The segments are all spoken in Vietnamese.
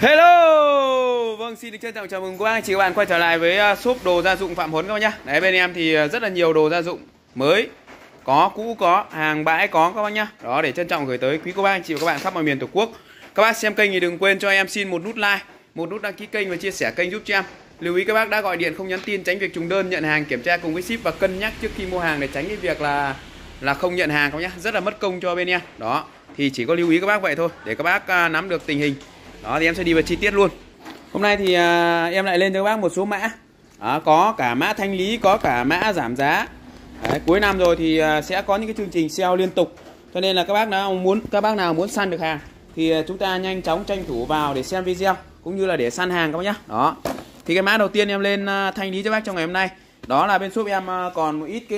Hello, vâng, xin được trân trọng chào mừng các anh chị các bạn quay trở lại với shop đồ gia dụng Phạm Huấn các bạn nhé. Đấy, bên em thì rất là nhiều đồ gia dụng mới, có, cũ có, hàng bãi có các bác nhá. Đó, để trân trọng gửi tới quý cô bác anh chị và các bạn khắp mọi miền Tổ quốc. Các bác xem kênh thì đừng quên cho em xin một nút like, một nút đăng ký kênh và chia sẻ kênh giúp cho em. Lưu ý các bác đã gọi điện không nhắn tin, tránh việc trùng đơn, nhận hàng kiểm tra cùng với ship và cân nhắc trước khi mua hàng để tránh cái việc là không nhận hàng các bác nhá, rất là mất công cho bên em. Đó, thì chỉ có lưu ý các bác vậy thôi để các bác nắm được tình hình. Đó thì em sẽ đi vào chi tiết luôn. Hôm nay thì em lại lên cho các bác một số mã. Đó, có cả mã thanh lý, có cả mã giảm giá. Đấy, cuối năm rồi thì sẽ có những cái chương trình sale liên tục. Cho nên là các bác nào muốn săn được hàng thì chúng ta nhanh chóng tranh thủ vào để xem video cũng như là để săn hàng các bác nhá. Đó. Thì cái mã đầu tiên em lên thanh lý cho bác trong ngày hôm nay, đó là bên shop em còn một ít cái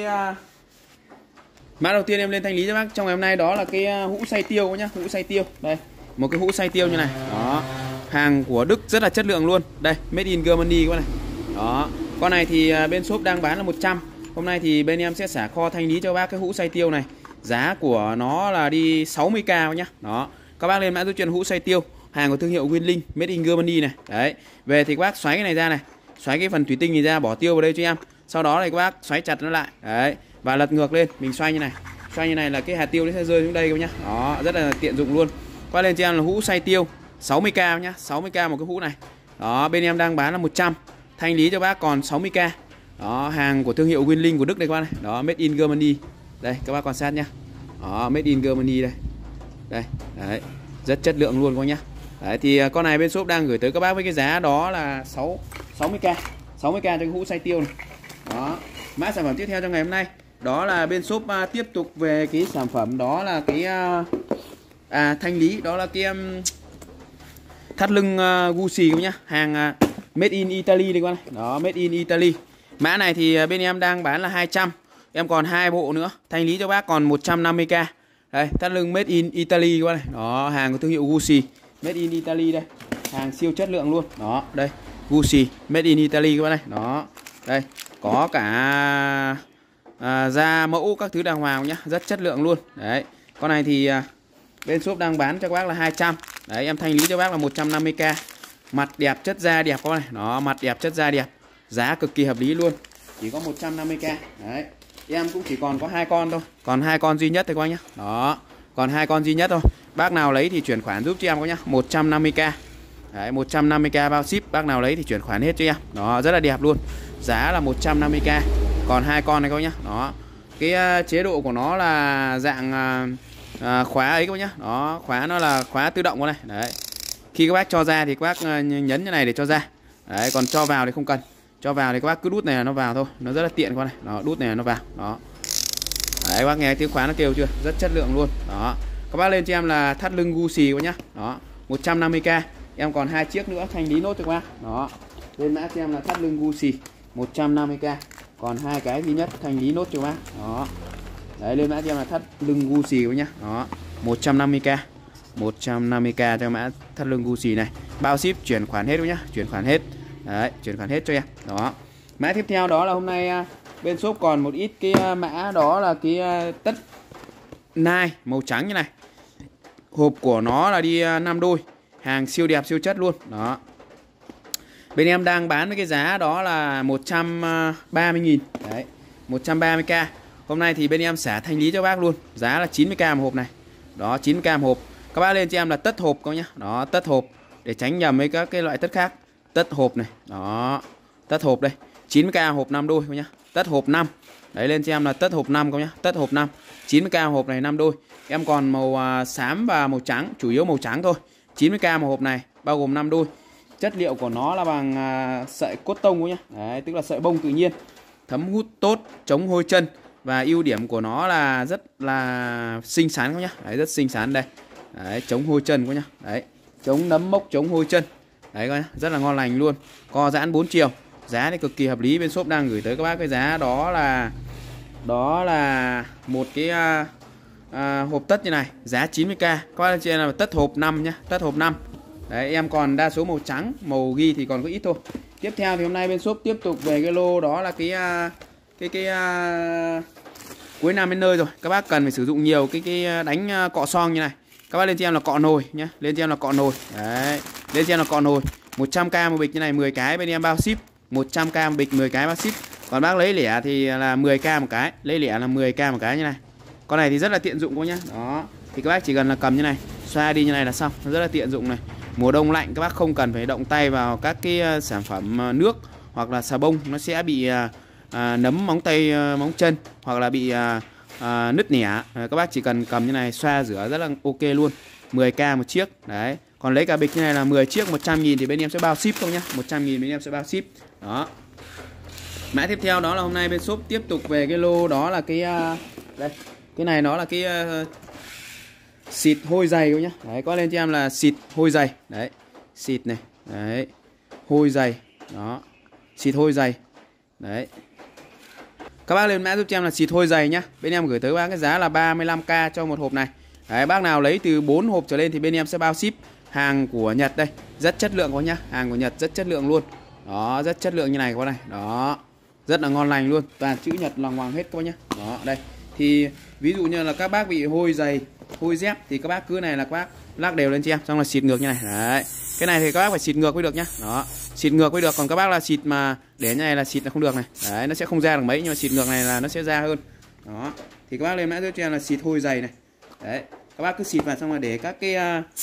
mã đầu tiên em lên thanh lý cho bác trong ngày hôm nay, đó là cái hũ xay tiêu các nhá, hũ xay tiêu. Đây, một cái hũ xay tiêu như này. Đó, hàng của Đức rất là chất lượng luôn. Đây, made in Germany các bạn này. Đó, con này thì bên shop đang bán là 100. Hôm nay thì bên em sẽ xả kho thanh lý cho bác cái hũ xay tiêu này. Giá của nó là đi 60k nhá. Đó, các bác lên mã dây chuyền hũ xay tiêu, hàng của thương hiệu Winling, made in Germany này. Đấy, về thì các bác xoáy cái này ra này, xoáy cái phần thủy tinh này ra, bỏ tiêu vào đây cho em. Sau đó thì các bác xoáy chặt nó lại. Đấy, và lật ngược lên, mình xoay như này. Xoay như này là cái hạt tiêu nó sẽ rơi xuống đây các nhá. Đó, rất là tiện dụng luôn. Qua lên cho em là hũ xay tiêu 60k nhá, 60k một cái hũ này. Đó, bên em đang bán là 100, thanh lý cho bác còn 60k. Đó, hàng của thương hiệu Winling của Đức đây các bác này. Đó, made in Germany. Đây, các bác quan sát nhá. Đó, made in Germany đây. Đây, đấy, rất chất lượng luôn các bác nhá. Đấy, thì con này bên shop đang gửi tới các bác với cái giá đó là 60k. 60k cho cái hũ xay tiêu này. Đó, mã sản phẩm tiếp theo trong ngày hôm nay, đó là bên shop tiếp tục về cái sản phẩm, đó là cái thanh lý, đó là cái thắt lưng Gucci các nhá, hàng made in Italy đây các bạn. Đó, made in Italy. Mã này thì bên em đang bán là 200, em còn 2 bộ nữa, thanh lý cho bác còn 150k. Đây, thắt lưng made in Italy các bạn này. Đó, hàng của thương hiệu Gucci, made in Italy đây, hàng siêu chất lượng luôn. Đó, đây, Gucci made in Italy các bạn này. Đó, đây, có cả da mẫu các thứ đàng hoàng nhá, rất chất lượng luôn. Đấy, con này thì bên shop đang bán cho các bác là 200. Đấy, em thanh lý cho bác là 150k. Mặt đẹp, chất da đẹp các bác này. Đó, mặt đẹp, chất da đẹp, giá cực kỳ hợp lý luôn, chỉ có 150k. Đấy, em cũng chỉ còn có 2 con thôi, còn 2 con duy nhất thôi các bác nhá. Đó, còn 2 con duy nhất thôi, bác nào lấy thì chuyển khoản giúp cho em các nhá, 150k. Đấy, 150k bao ship, bác nào lấy thì chuyển khoản hết cho em. Đó, rất là đẹp luôn, giá là 150k, còn 2 con này các bác nhá. Đó, cái chế độ của nó là dạng khóa ấy các bác nhá. Đó, khóa nó là khóa tự động con này. Đấy, khi các bác cho ra thì các bác nhấn như này để cho ra. Đấy, còn cho vào thì không cần, cho vào thì các bác cứ đút này là nó vào thôi, nó rất là tiện con này. Đó, đút này là nó vào. Đó, đấy, các bác nghe tiếng khóa nó kêu chưa, rất chất lượng luôn. Đó, các bác lên cho em là thắt lưng Gucci các nhá. Đó, 150k, em còn 2 chiếc nữa, thanh lý nốt cho các bác. Đó, lên mã cho em là thắt lưng Gucci 150k, còn 2 cái duy nhất, thanh lý nốt cho các bác. Đó, đấy, lên mã cho em là thắt lưng Gucci các nhá. Đó, 150k, 150k cho mã thắt lưng Gucci này, bao ship, chuyển khoản hết nhá, chuyển khoản hết. Đấy, chuyển khoản hết cho em. Đó, mã tiếp theo đó là hôm nay bên shop còn một ít cái mã, đó là cái tất nai màu trắng như này, hộp của nó là đi 5 đôi, hàng siêu đẹp siêu chất luôn. Đó, bên em đang bán với cái giá đó là 130.000. Đấy, 130k. Hôm nay thì bên em xả thanh lý cho bác luôn, giá là 90k một hộp này. Đó, 90k một hộp. Các bác lên cho em là tất hộp các nhá. Đó, tất hộp để tránh nhầm với các cái loại tất khác. Tất hộp này. Đó, tất hộp đây, 90k hộp 5 đôi các nhá. Tất hộp 5. Đấy, lên cho em là tất hộp 5 các nhá. Tất hộp 5, 90k hộp này 5 đôi. Em còn màu xám và màu trắng, chủ yếu màu trắng thôi. 90k một hộp này, bao gồm 5 đôi. Chất liệu của nó là bằng sợi cốt tông nhá. Đấy, tức là sợi bông tự nhiên, thấm hút tốt, chống hôi chân, và ưu điểm của nó là rất là xinh xắn các nhá. Đấy, rất xinh xắn đây. Đấy, chống hôi chân các nhá. Đấy, chống nấm mốc, chống hôi chân. Đấy các nhá, rất là ngon lành luôn. Co giãn 4 chiều, giá thì cực kỳ hợp lý. Bên shop đang gửi tới các bác cái giá đó là một cái hộp tất như này, giá 90k. Các bác trên là tất hộp 5 nhá, tất hộp 5. Đấy, em còn đa số màu trắng, màu ghi thì còn có ít thôi. Tiếp theo thì hôm nay bên shop tiếp tục về cái lô, đó là cái cuối năm đến nơi rồi, các bác cần phải sử dụng nhiều cái đánh cọ son như này. Các bác lên cho em là cọ nồi nhé, lên cho em là cọ nồi. Đấy, Lên cho em là cọ nồi 100k một bịch như này, 10 cái bên em bao ship. 100k một bịch 10 cái bao ship. Còn bác lấy lẻ thì là 10k một cái, lấy lẻ là 10k một cái như này. Con này thì rất là tiện dụng cô nhá. Đó, thì các bác chỉ cần là cầm như này, xoa đi như này là xong, nó rất là tiện dụng này. Mùa đông lạnh các bác không cần phải động tay vào các cái sản phẩm nước hoặc là xà bông, nó sẽ bị nấm móng tay móng chân hoặc là bị nứt nẻ. Các bác chỉ cần cầm như này xoa rửa rất là ok luôn. 10k một chiếc. Đấy. Còn lấy cả bịch như này là 10 chiếc 100.000 thì bên em sẽ bao ship không nhá. 100.000 bên em sẽ bao ship. Đó. Mã tiếp theo đó là hôm nay bên shop tiếp tục về cái lô đó là cái đây. Cái này nó là cái xịt hôi giày các nhá. Đấy, có lên cho em là xịt hôi giày. Đấy. Xịt này. Đấy. Hôi giày. Đó. Xịt hôi giày. Đấy. Các bác lên mã giúp cho em là xịt hôi giày nhá. Bên em gửi tới bác cái giá là 35k cho một hộp này. Đấy, bác nào lấy từ 4 hộp trở lên thì bên em sẽ bao ship. Hàng của Nhật đây, rất chất lượng các nhá. Hàng của Nhật rất chất lượng luôn. Đó, rất chất lượng như này các bác này. Đó. Rất là ngon lành luôn. Toàn chữ Nhật loằng ngoằng hết các bác nhá. Đó, đây. Thì ví dụ như là các bác bị hôi giày, hôi dép thì các bác cứ này là các bác lắc đều lên cho em, xong là xịt ngược như này. Đấy. Cái này thì các bác phải xịt ngược mới được nhá. Đó. Xịt ngược mới được, còn các bác là xịt mà để như này là xịt là không được này. Đấy, nó sẽ không ra được mấy, nhưng mà xịt ngược này là nó sẽ ra hơn. Đó. Thì các bác lên mã giúp cho em là xịt hôi giày này. Đấy. Các bác cứ xịt vào xong là để các cái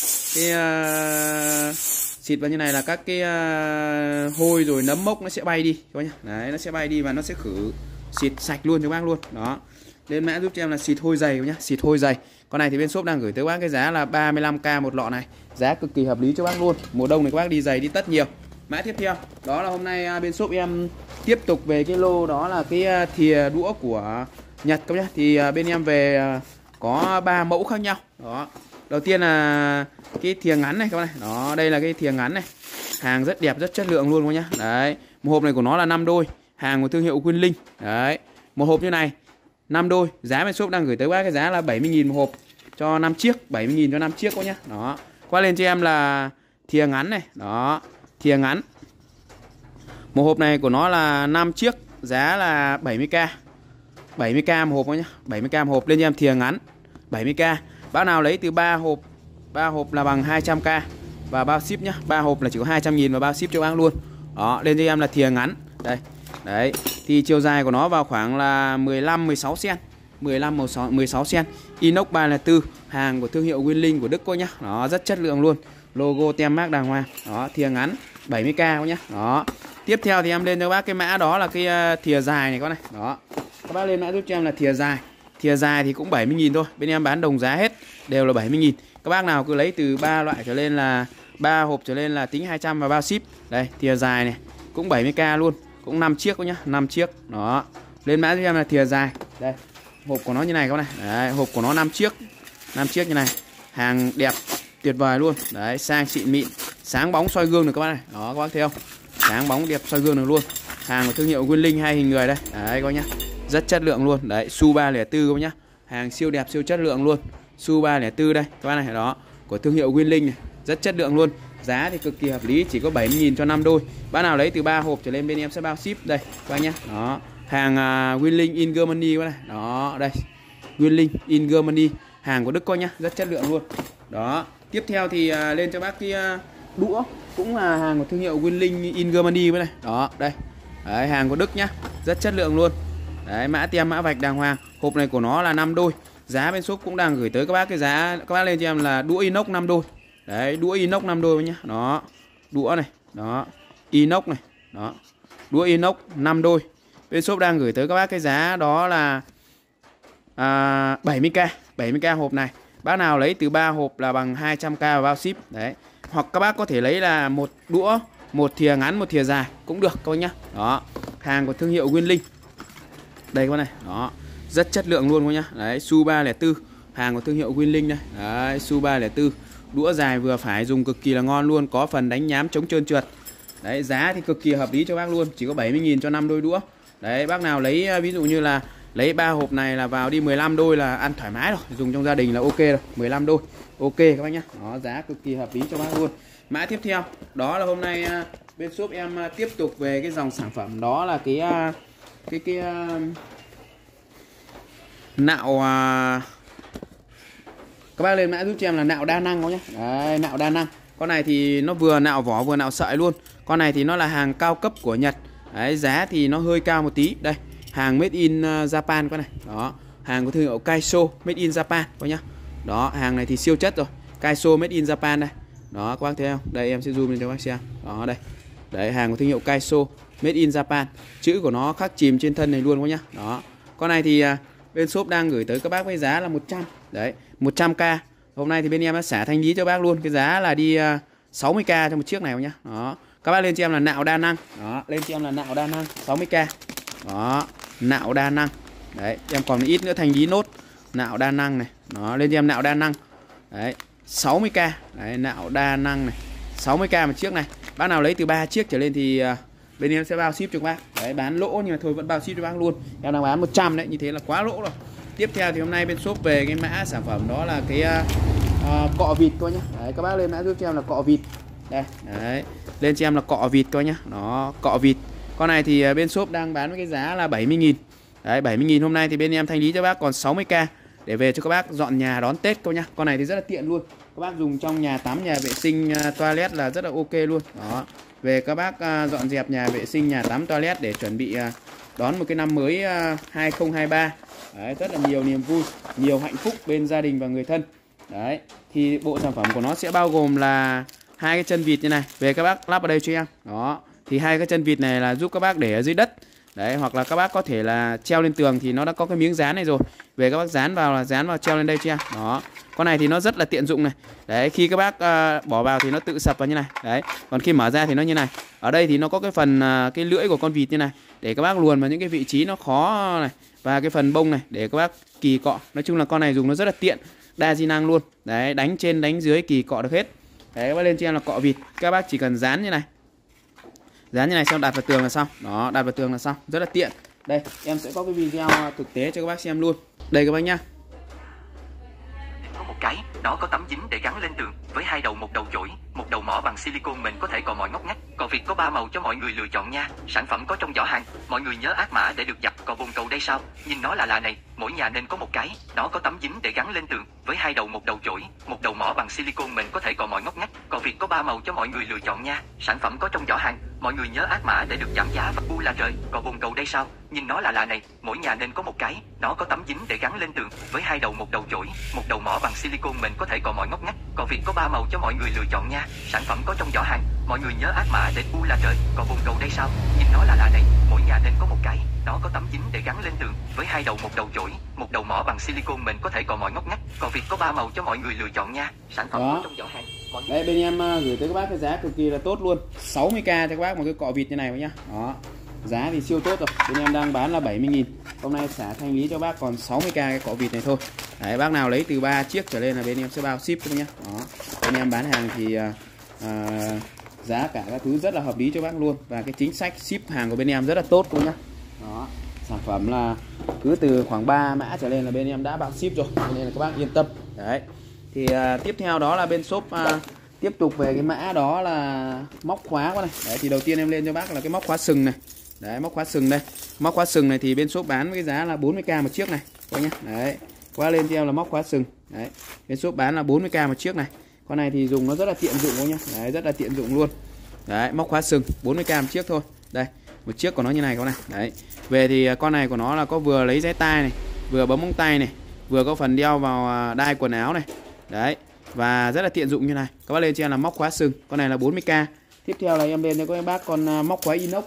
xịt vào như này là các cái hôi rồi nấm mốc nó sẽ bay đi các bác nhá. Đấy, nó sẽ bay đi và nó sẽ khử xịt sạch luôn cho bác luôn. Đó. Lên mã giúp cho em là xịt hôi giày nhá, xịt hôi giày. Con này thì bên shop đang gửi tới bác cái giá là 35k một lọ này. Giá cực kỳ hợp lý cho bác luôn. Mùa đông này các bác đi giày đi tất nhiều. Mã tiếp theo, đó là hôm nay bên shop em tiếp tục về cái lô đó là cái thìa đũa của Nhật các nhá. Thì bên em về có 3 mẫu khác nhau. Đó. Đầu tiên là cái thìa ngắn này các bác này. Đó, đây là cái thìa ngắn này. Hàng rất đẹp, rất chất lượng luôn các nhá. Đấy. Một hộp này của nó là 5 đôi, hàng của thương hiệu Quyên Linh. Đấy. Một hộp như này 5 đôi, giá bên shop đang gửi tới bác cái giá là 70.000 một hộp cho 5 chiếc, 70.000 cho 5 chiếc các nhá. Đó. Qua lên cho em là thìa ngắn này. Đó, thìa ngắn. Một hộp này của nó là 5 chiếc, giá là 70k. 70k một hộp các nhá. 70k một hộp, lên cho em thìa ngắn 70k. Bác nào lấy từ 3 hộp là bằng 200k và bao ship nhá. 3 hộp là chỉ có 200.000 và bao ship cho bác luôn. Đó, lên cho em là thìa ngắn. Đây. Đấy, thì chiều dài của nó vào khoảng là 15-16 cm. 15-16 cm. Inox 304, hàng của thương hiệu Quyên Linh của Đức cô nhá. Đó, rất chất lượng luôn. Logo tem mác đàng hoàng. Đó, thìa ngắn 70k cô nhá. Đó. Tiếp theo thì em lên cho bác cái mã đó là cái thìa dài này con này. Đó. Các bác lên mã giúp cho em là thìa dài. Thìa dài thì cũng 70.000 thôi. Bên em bán đồng giá hết, đều là 70.000. Các bác nào cứ lấy từ 3 loại trở lên là 3 hộp trở lên là tính 200 và bao ship. Đây, thìa dài này cũng 70k luôn. Cũng 5 chiếc cô nhá, 5 chiếc. Đó. Lên mã cho em là thìa dài. Đây. Hộp của nó như này các bác này. Đấy, hộp của nó 5 chiếc. 5 chiếc như này. Hàng đẹp tuyệt vời luôn. Đấy, sang xịn mịn, sáng bóng soi gương được các bác này. Đó, các bác thấy không? Sáng bóng đẹp soi gương được luôn. Hàng của thương hiệu Quyên Linh hai hình người đây. Đấy các bác nhá. Rất chất lượng luôn. Đấy, Su 304 các bác nhá. Hàng siêu đẹp, siêu chất lượng luôn. Su 304 đây, các bác này. Đó, của thương hiệu Quyên Linh này. Rất chất lượng luôn. Giá thì cực kỳ hợp lý, chỉ có 70.000 cho 5 đôi. Bác nào lấy từ 3 hộp trở lên bên em sẽ bao ship đây các bác nhá. Đó, hàng Quyên Linh in Germany các bác này. Đó, đây. Quyên Linh in Germany, hàng của Đức coi nhá, rất chất lượng luôn. Đó, tiếp theo thì lên cho bác cái đũa cũng là hàng của thương hiệu Quyên Linh in Germany với này. Đó, đây. Đấy, hàng của Đức nhá, rất chất lượng luôn. Đấy, mã tem mã vạch đàng hoàng. Hộp này của nó là 5 đôi. Giá bên shop cũng đang gửi tới các bác cái giá, các bác lên cho em là đũa inox 5 đôi. Đấy, đũa inox 5 đôi nhá. Đó. Đũa này, đó. Inox này, đó. Đũa inox 5 đôi. Bên shop đang gửi tới các bác cái giá đó là 70k, 70k hộp này. Bác nào lấy từ 3 hộp là bằng 200k và bao ship. Đấy. Hoặc các bác có thể lấy là một đũa, một thìa ngắn, một thìa dài cũng được các bác nhá. Đó. Hàng của thương hiệu Quyên Linh. Đây các bác này. Đó. Rất chất lượng luôn các nhá. Đấy, Su 304, hàng của thương hiệu Quyên Linh đây. Đấy, Su 304. Đũa dài vừa phải, dùng cực kỳ là ngon luôn, có phần đánh nhám chống trơn trượt. Đấy, giá thì cực kỳ hợp lý cho bác luôn, chỉ có 70.000 cho 5 đôi đũa. Đấy, bác nào lấy ví dụ như là lấy 3 hộp này là vào đi 15 đôi là ăn thoải mái rồi, dùng trong gia đình là ok rồi, 15 đôi. Ok các bác nhá. Đó, giá cực kỳ hợp lý cho bác luôn. Mã tiếp theo, đó là hôm nay bên shop em tiếp tục về cái dòng sản phẩm đó là cái nạo các bác lên mã giúp cho em là nạo đa năng các nhá. Đấy, nạo đa năng. Con này thì nó vừa nạo vỏ vừa nạo sợi luôn. Con này thì nó là hàng cao cấp của Nhật. Đấy, giá thì nó hơi cao một tí. Đây, hàng made in Japan con này. Đó, hàng của thương hiệu Kaiso made in Japan coi nhá. Đó, hàng này thì siêu chất rồi. Kaiso made in Japan đây. Đó, các bác thấy không? Đây em sẽ zoom lên cho các bác xem. Đó đây. Đấy, hàng của thương hiệu Kaiso made in Japan. Chữ của nó khắc chìm trên thân này luôn các nhá. Đó. Con này thì bên shop đang gửi tới các bác với giá là 100. Đấy, 100k. Hôm nay thì bên em đã xả thanh lý cho bác luôn. Cái giá là đi 60k cho một chiếc này nhá. Đó. Các bác lên cho em là nạo đa năng. Đó, lên cho em là nạo đa năng 60k. Đó, nạo đa năng. Đấy, em còn ít nữa thanh lý nốt. Nạo đa năng này. Đó, lên cho em nạo đa năng. Đấy, 60k. Đấy, nạo đa năng này. 60k một chiếc này. Bác nào lấy từ 3 chiếc trở lên thì bên em sẽ bao ship cho các bác. Đấy, bán lỗ nhưng mà thôi vẫn bao ship cho bác luôn. Em đang bán 100 đấy, như thế là quá lỗ rồi. Tiếp theo thì hôm nay bên shop về cái mã sản phẩm đó là cái cọ vịt coi nhá. Đấy, các bác lên mã giúp cho em là cọ vịt. Đây, đấy. Lên cho em là cọ vịt coi nhá. Đó, cọ vịt. Con này thì bên shop đang bán với cái giá là 70.000. Đấy, 70.000. Hôm nay thì bên em thanh lý cho bác còn 60k để về cho các bác dọn nhà đón Tết coi nhá. Con này thì rất là tiện luôn. Các bác dùng trong nhà tắm, nhà vệ sinh, toilet là rất là ok luôn. Đó. Về các bác dọn dẹp nhà vệ sinh, nhà tắm, toilet để chuẩn bị đón một cái năm mới 2023. Đấy, rất là nhiều niềm vui, nhiều hạnh phúc bên gia đình và người thân. Đấy, thì bộ sản phẩm của nó sẽ bao gồm là hai cái chân vịt như này. Về các bác lắp vào đây cho em. Đó, thì hai cái chân vịt này là giúp các bác để ở dưới đất. Đấy, hoặc là các bác có thể là treo lên tường thì nó đã có cái miếng dán này rồi. Về các bác dán vào là dán vào treo lên đây cho em. Đó. Con này thì nó rất là tiện dụng này. Đấy, khi các bác bỏ vào thì nó tự sập vào như này. Đấy, còn khi mở ra thì nó như này. Ở đây thì nó có cái phần cái lưỡi của con vịt như này để các bác luồn vào những cái vị trí nó khó này, và cái phần bông này để các bác kỳ cọ. Nói chung là con này dùng nó rất là tiện, đa di năng luôn. Đấy, đánh trên đánh dưới kỳ cọ được hết. Đấy, các bác lên cho em là cọ vịt. Các bác chỉ cần dán như này. Dán như này xong đặt vào tường là xong. Đó, đặt vào tường là xong, rất là tiện. Đây, em sẽ có cái video thực tế cho các bác xem luôn. Đây các bác nhá. Có một cái, nó có tấm dính để gắn lên tường, với hai đầu, một đầu chổi, một đầu mỏ bằng silicon, mình có thể cọ mọi ngóc ngách. Cọ Việt có 3 màu cho mọi người lựa chọn nha. Sản phẩm có trong giỏ hàng, mọi người nhớ áp mã để được dập. Cọ bồn cầu đây sao? Nhìn nó là lạ này, mỗi nhà nên có một cái. Nó có tấm dính để gắn lên tường, với hai đầu, một đầu chổi, một đầu mỏ bằng silicon, mình có thể cọ mọi ngóc ngách. Cọ Việt có 3 màu cho mọi người lựa chọn nha. Sản phẩm có trong giỏ hàng, mọi người nhớ áp mã để được giảm giá. Và là trời, cọ bồn cầu đây sao? Nhìn nó là lạ này, mỗi nhà nên có một cái. Nó có tấm dính để gắn lên tường, với hai đầu, một đầu chổi, một đầu mỏ bằng silicon, mình có thể cọ mọi ngóc ngách. Cọ Việt có 3 màu cho mọi người lựa chọn nha. Sản phẩm có trong giỏ hàng, mọi người nhớ áp mã để là trời, cọ bồn cầu đây sao? Nhìn nó là lạ này, mỗi nhà nên có một cái. Nó có tấm dính để gắn lên tường, với hai đầu, một đầu chổi, một đầu mỏ bằng silicon, mình có thể cọ mọi ngóc ngách. Cọ Việt có 3 màu cho mọi người lựa chọn nha. Sản phẩm có trong giỏ hàng. Đấy, bên em gửi tới các bác cái giá cực kỳ là tốt luôn, 60k cho các bác một cái cọ vịt như này nhá. Đó, giá thì siêu tốt rồi. Bên em đang bán là 70.000. Hôm nay xả thanh lý cho bác còn 60k cái cọ vịt này thôi. Đấy, bác nào lấy từ 3 chiếc trở lên là bên em sẽ bao ship cho nhá. Đó, bên em bán hàng thì giá cả các thứ rất là hợp lý cho bác luôn, và cái chính sách ship hàng của bên em rất là tốt luôn nhá. Đó, sản phẩm là cứ từ khoảng 3 mã trở lên là bên em đã bao ship rồi, nên là các bác yên tâm. Đấy, thì tiếp theo đó là bên shop tiếp tục về cái mã đó là móc khóa qua này. Đấy, thì đầu tiên em lên cho bác là cái móc khóa sừng này. Đấy, móc khóa sừng đây. Móc khóa sừng này thì bên shop bán với cái giá là 40k một chiếc này coi nhá. Đấy, qua lên cho em là móc khóa sừng. Đấy, bên shop bán là 40k một chiếc này. Con này thì dùng nó rất là tiện dụng thôi nhá. Đấy, rất là tiện dụng luôn. Đấy, móc khóa sừng 40k một chiếc thôi. Đây, một chiếc của nó như này con này. Đấy, về thì con này của nó là có vừa lấy giấy tai này, vừa bấm móng tay này, vừa có phần đeo vào đai quần áo này. Đấy, và rất là tiện dụng như này. Các bác lên cho em là móc khóa sừng. Con này là 40k. Tiếp theo là em lên cho các bác con móc khóa inox.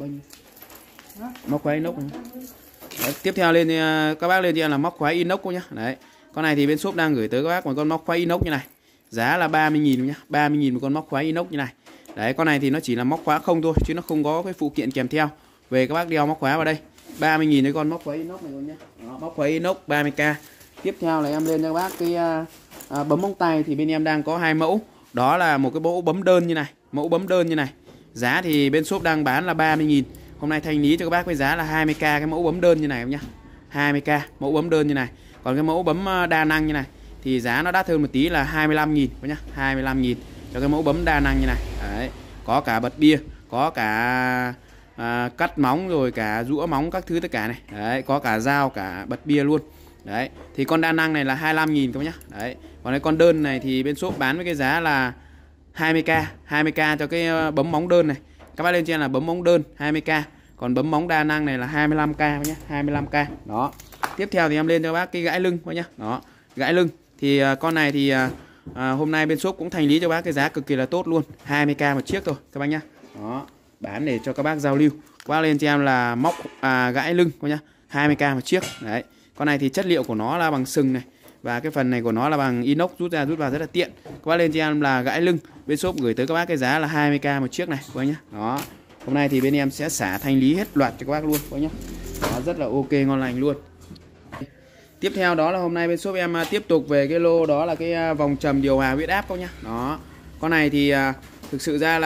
Móc khóa inox. Đấy, tiếp theo lên các bác lên cho em là móc khóa inox nhá. Đấy, con này thì bên shop đang gửi tới các bác một con móc khóa inox như này. Giá là 30.000 nhá. 30.000 một con móc khóa inox như này. Đấy, con này thì nó chỉ là móc khóa không thôi, chứ nó không có cái phụ kiện kèm theo. Về các bác đeo móc khóa vào đây. 30.000 cái con móc khóa inox này luôn nhá. Đó, móc khóa inox 30k. Tiếp theo là em lên cho các bác cái bấm móng tay thì bên em đang có 2 mẫu. Đó là một cái mẫu bấm đơn như này, mẫu bấm đơn như này. Giá thì bên shop đang bán là 30.000. Hôm nay thanh lý cho các bác với giá là 20k cái mẫu bấm đơn như này em nhá. 20k mẫu bấm đơn như này. Còn cái mẫu bấm đa năng như này thì giá nó đắt hơn một tí là 25.000 nhá. 25.000 cho cái mẫu bấm đa năng như này. Đấy, có cả bật bia, có cả cắt móng rồi cả rũa móng các thứ tất cả này. Đấy, có cả dao cả bật bia luôn. Đấy, thì con đa năng này là 25.000 các bác nhá. Đấy, còn cái con đơn này thì bên shop bán với cái giá là 20k cho cái bấm móng đơn này. Các bác lên cho em là bấm móng đơn 20k. Còn bấm móng đa năng này là 25k nhé, 25k. Đó. Tiếp theo thì em lên cho bác cái gãi lưng nhá. Đó, gãi lưng. Thì con này thì hôm nay bên shop cũng thành lý cho bác cái giá cực kỳ là tốt luôn, 20k một chiếc thôi các bác nhá. Đó, bán để cho các bác giao lưu. Các bác lên cho em là móc gãi lưng nhá, 20k một chiếc. Đấy. Con này thì chất liệu của nó là bằng sừng này, và cái phần này của nó là bằng inox, rút ra rút vào rất là tiện. Các bác lên cho em là gãi lưng, bên shop gửi tới các bác cái giá là 20k một chiếc này các bác nhá. Đó. Hôm nay thì bên em sẽ xả thanh lý hết loạt cho các bác luôn các bác nhá. Đó, rất là ok, ngon lành luôn. Tiếp theo đó là hôm nay bên shop em tiếp tục về cái lô đó là cái vòng trầm điều hòa huyết áp các nhá. Đó. Con này thì thực sự ra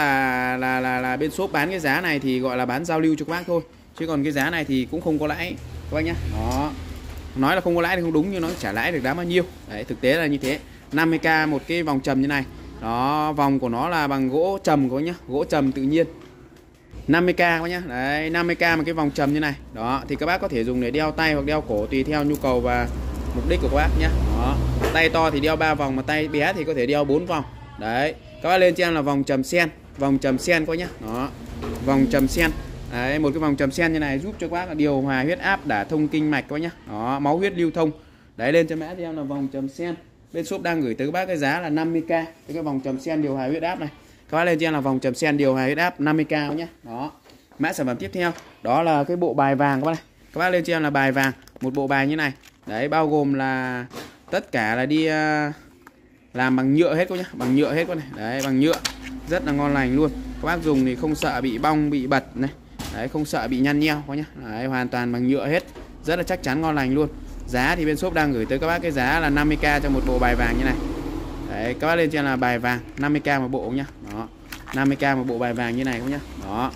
là bên shop bán cái giá này thì gọi là bán giao lưu cho các bác thôi. Chứ còn cái giá này thì cũng không có lãi các bác nhá. Đó. Nói là không có lãi thì không đúng, nhưng nó trả lãi được đáng bao nhiêu. Đấy, thực tế là như thế. 50k một cái vòng trầm như này. Đó, vòng của nó là bằng gỗ trầm các bác nhá, gỗ trầm tự nhiên. 50k các bác nhá. Đấy, 50k một cái vòng trầm như này. Đó, thì các bác có thể dùng để đeo tay hoặc đeo cổ tùy theo nhu cầu và mục đích của các bác nhá. Đó. Tay to thì đeo 3 vòng, mà tay bé thì có thể đeo 4 vòng. Đấy. Các bác lên cho em là vòng trầm sen, vòng trầm sen các bác nhá. Đó. Vòng trầm sen. Đấy, một cái vòng trầm sen như này giúp cho các bác điều hòa huyết áp, đả thông kinh mạch các bác nhá. Đó, máu huyết lưu thông. Đấy, lên cho mã cho em là vòng trầm sen. Bên shop đang gửi tới các bác cái giá là 50k cái vòng trầm sen điều hòa huyết áp này. Các bác lên cho em là vòng trầm sen điều hòa huyết áp 50k nhé. Đó. Mã sản phẩm tiếp theo đó là cái bộ bài vàng các bác này. Các bác lên cho em là bài vàng, một bộ bài như này. Đấy, bao gồm là tất cả là đi làm bằng nhựa hết các nhá, bằng nhựa hết các này. Đấy, bằng nhựa. Rất là ngon lành luôn. Các bác dùng thì không sợ bị bong, bị bật này. Đấy, không sợ bị nhăn nheo các nhá. Đấy, hoàn toàn bằng nhựa hết. Rất là chắc chắn, ngon lành luôn. Giá thì bên shop đang gửi tới các bác cái giá là 50k cho một bộ bài vàng như này. Đấy, các bác lên cho em là bài vàng 50k một bộ nhá. Đó. 50k một bộ bài vàng như này các nhá. Đó.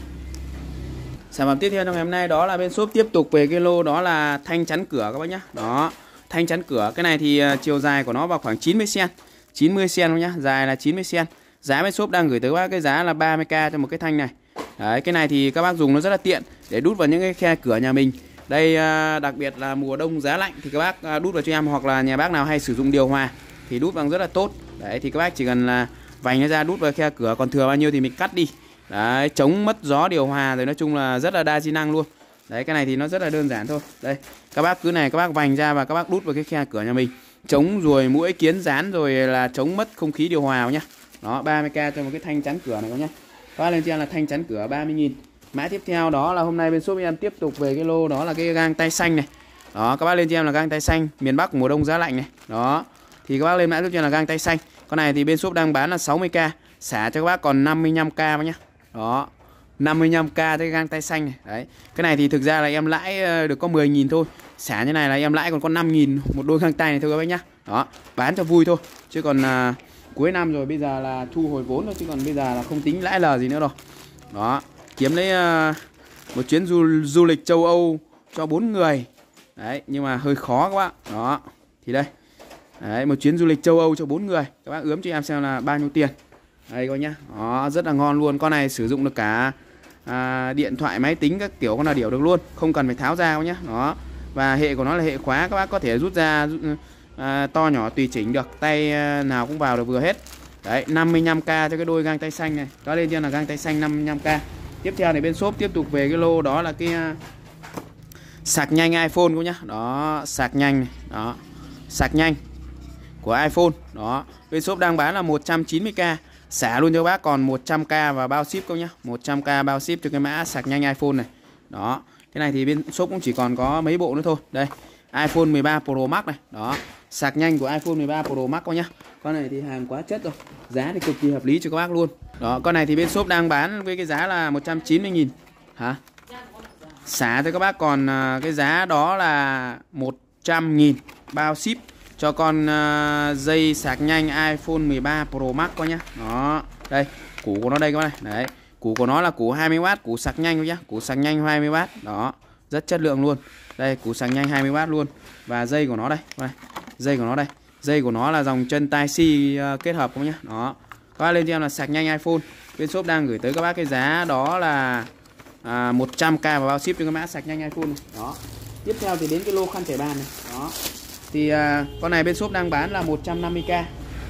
Sản phẩm tiếp theo trong ngày hôm nay đó là bên shop tiếp tục về cái lô đó là thanh chắn cửa các bác nhá. Đó. Thanh chắn cửa, cái này thì chiều dài của nó vào khoảng 90 cm. 90 cm nhá, dài là 90 cm. Giá bên shop đang gửi tới các bác cái giá là 30k cho một cái thanh này. Đấy, cái này thì các bác dùng nó rất là tiện để đút vào những cái khe cửa nhà mình. Đây đặc biệt là mùa đông giá lạnh thì các bác đút vào cho em, hoặc là nhà bác nào hay sử dụng điều hòa thì đút vào rất là tốt. Đấy, thì các bác chỉ cần là vành nó ra đút vào khe cửa, còn thừa bao nhiêu thì mình cắt đi. Đấy, chống mất gió điều hòa, rồi nói chung là rất là đa di năng luôn. Đấy, cái này thì nó rất là đơn giản thôi. Đây, các bác cứ này các bác vành ra và các bác đút vào cái khe cửa nhà mình, chống ruồi muỗi kiến rán, rồi là chống mất không khí điều hòa nhá. Đó, 30k cho một cái thanh chắn cửa này các nhá. Các bác lên cho em là thanh chắn cửa 30.000. Mã tiếp theo đó là hôm nay bên shop em tiếp tục về cái lô đó là cái gang tay xanh này. Đó, các bác lên cho em là gang tay xanh miền Bắc mùa đông giá lạnh này. Đó. Thì các bác lên mã giúp cho em là gang tay xanh. Con này thì bên shop đang bán là 60k, xả cho các bác còn 55k nhá. Đó. 55k cái gang tay xanh này. Đấy. Cái này thì thực ra là em lãi được có 10.000 thôi. Xả như này là em lãi còn có 5.000 một đôi găng tay này thôi các bác nhá. Đó, bán cho vui thôi. Chứ còn cuối năm rồi, bây giờ là thu hồi vốn thôi, chứ còn bây giờ là không tính lãi lờ gì nữa đâu. Đó, kiếm lấy một chuyến du lịch châu Âu cho 4 người. Đấy, nhưng mà hơi khó các bác. Đó, thì đây. Đấy, một chuyến du lịch châu Âu cho 4 người. Các bác ướm cho em xem là bao nhiêu tiền. Đây coi nhá. Đó, rất là ngon luôn. Con này sử dụng được cả điện thoại, máy tính các kiểu, con nào điểu được luôn, không cần phải tháo ra nhá. Đó. Và hệ của nó là hệ khóa, các bác có thể rút ra to nhỏ tùy chỉnh được, tay nào cũng vào được vừa hết. Đấy, 55k cho cái đôi gang tay xanh này. Đó, lên trên là gang tay xanh 55k. Tiếp theo thì bên shop tiếp tục về cái lô đó là cái sạc nhanh iPhone các nhá. Đó, sạc nhanh này. Đó. Sạc nhanh của iPhone. Đó, bên shop đang bán là 190k, xả luôn cho bác còn 100k và bao ship các nhá. 100k bao ship cho cái mã sạc nhanh iPhone này. Đó. Cái này thì bên shop cũng chỉ còn có mấy bộ nữa thôi. Đây, iPhone 13 Pro Max này. Đó, sạc nhanh của iPhone 13 Pro Max các nhá. Con này thì hàng quá chất rồi, giá thì cực kỳ hợp lý cho các bác luôn. Đó, con này thì bên shop đang bán với cái giá là 190.000. Hả? Xả cho các bác còn cái giá đó là 100.000 bao ship cho con dây sạc nhanh iPhone 13 Pro Max các nhá. Đó, đây, củ của nó đây các bác này. Đấy, củ của nó là củ 20W, củ sạc nhanh các nhá, củ sạc nhanh 20W. Đó, rất chất lượng luôn. Đây, củ sạc nhanh 20W luôn. Và dây của nó đây, dây của nó đây. Dây của nó là dòng chân Tai-C kết hợp các nhá. Đó. Các bác lên cho em là sạc nhanh iPhone. Bên shop đang gửi tới các bác cái giá đó là 100k và bao ship cho cái mã sạc nhanh iPhone này. Đó. Tiếp theo thì đến cái lô khăn trải bàn này. Đó. Thì con này bên shop đang bán là 150k.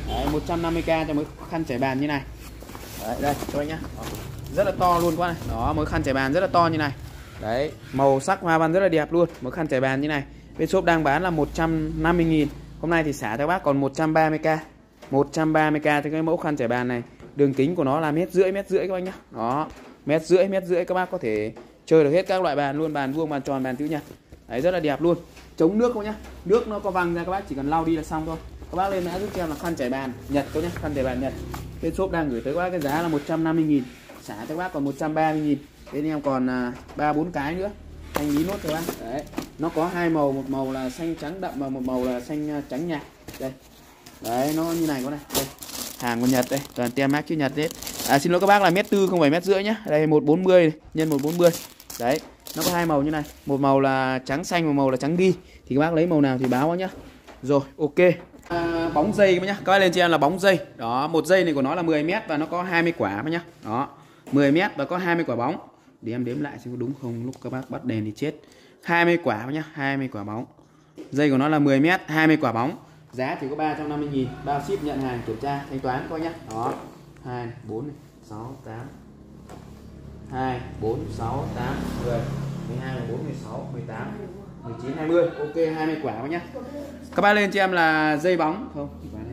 Đấy, 150k cho mới khăn trải bàn như này. Đấy, đây cho anh nhá. Rất là to luôn quá này. Đó, mới khăn trải bàn rất là to như này. Đấy, màu sắc hoa văn rất là đẹp luôn, mới khăn trải bàn như này. Bên shop đang bán là 150.000. Hôm nay thì xả cho bác còn 130k. 130k cho cái mẫu khăn trải bàn này. Đường kính của nó là mét rưỡi các anh nhá. Đó, mét rưỡi các bác có thể chơi được hết các loại bàn luôn, bàn vuông, bàn tròn, bàn chữ nhật. Đấy, rất là đẹp luôn. Chống nước các nhá. Nước nó có văng ra các bác chỉ cần lau đi là xong thôi. Các bác lên mã giúp cho em là khăn trải bàn Nhật các nhá, khăn trải bàn Nhật. Bên shop đang gửi tới các bác cái giá là 150.000. Xả cho các bác còn 130.000. Bên em còn 3-4 cái nữa. Thanh lý nốt cho bác. Đấy, nó có hai màu, một màu là xanh trắng đậm và một màu là xanh trắng nhạt. Đây. Đấy, nó như này có này. Đây. Hàng của Nhật đây, toàn tem mác chữ Nhật hết. Xin lỗi các bác là mét tư không phải mét rưỡi nhá. Đây 140 nhân 140. Đấy, nó có hai màu như này, một màu là trắng xanh, một màu là trắng ghi. Thì các bác lấy màu nào thì báo nhá. Rồi, ok. Bóng dây các nhá. Các bác lên cho em là bóng dây. Đó, một dây này của nó là 10 m và nó có 20 quả các nhá. Đó, 10 m và có 20 quả bóng. Để em đếm lại xem có đúng không, lúc các bác bắt đèn thì chết. 20 quả các nhá, 20 quả bóng. Dây của nó là 10 m, 20 quả bóng. Giá chỉ có 350.000, bao ship, nhận hàng, kiểm tra, thanh toán coi nhá. Đó. 2 4 6 8 2 4 6 8 10 12 14 16 18 19 20. Ok, 20 quả các nhá. Các bác lên cho em là dây bóng không?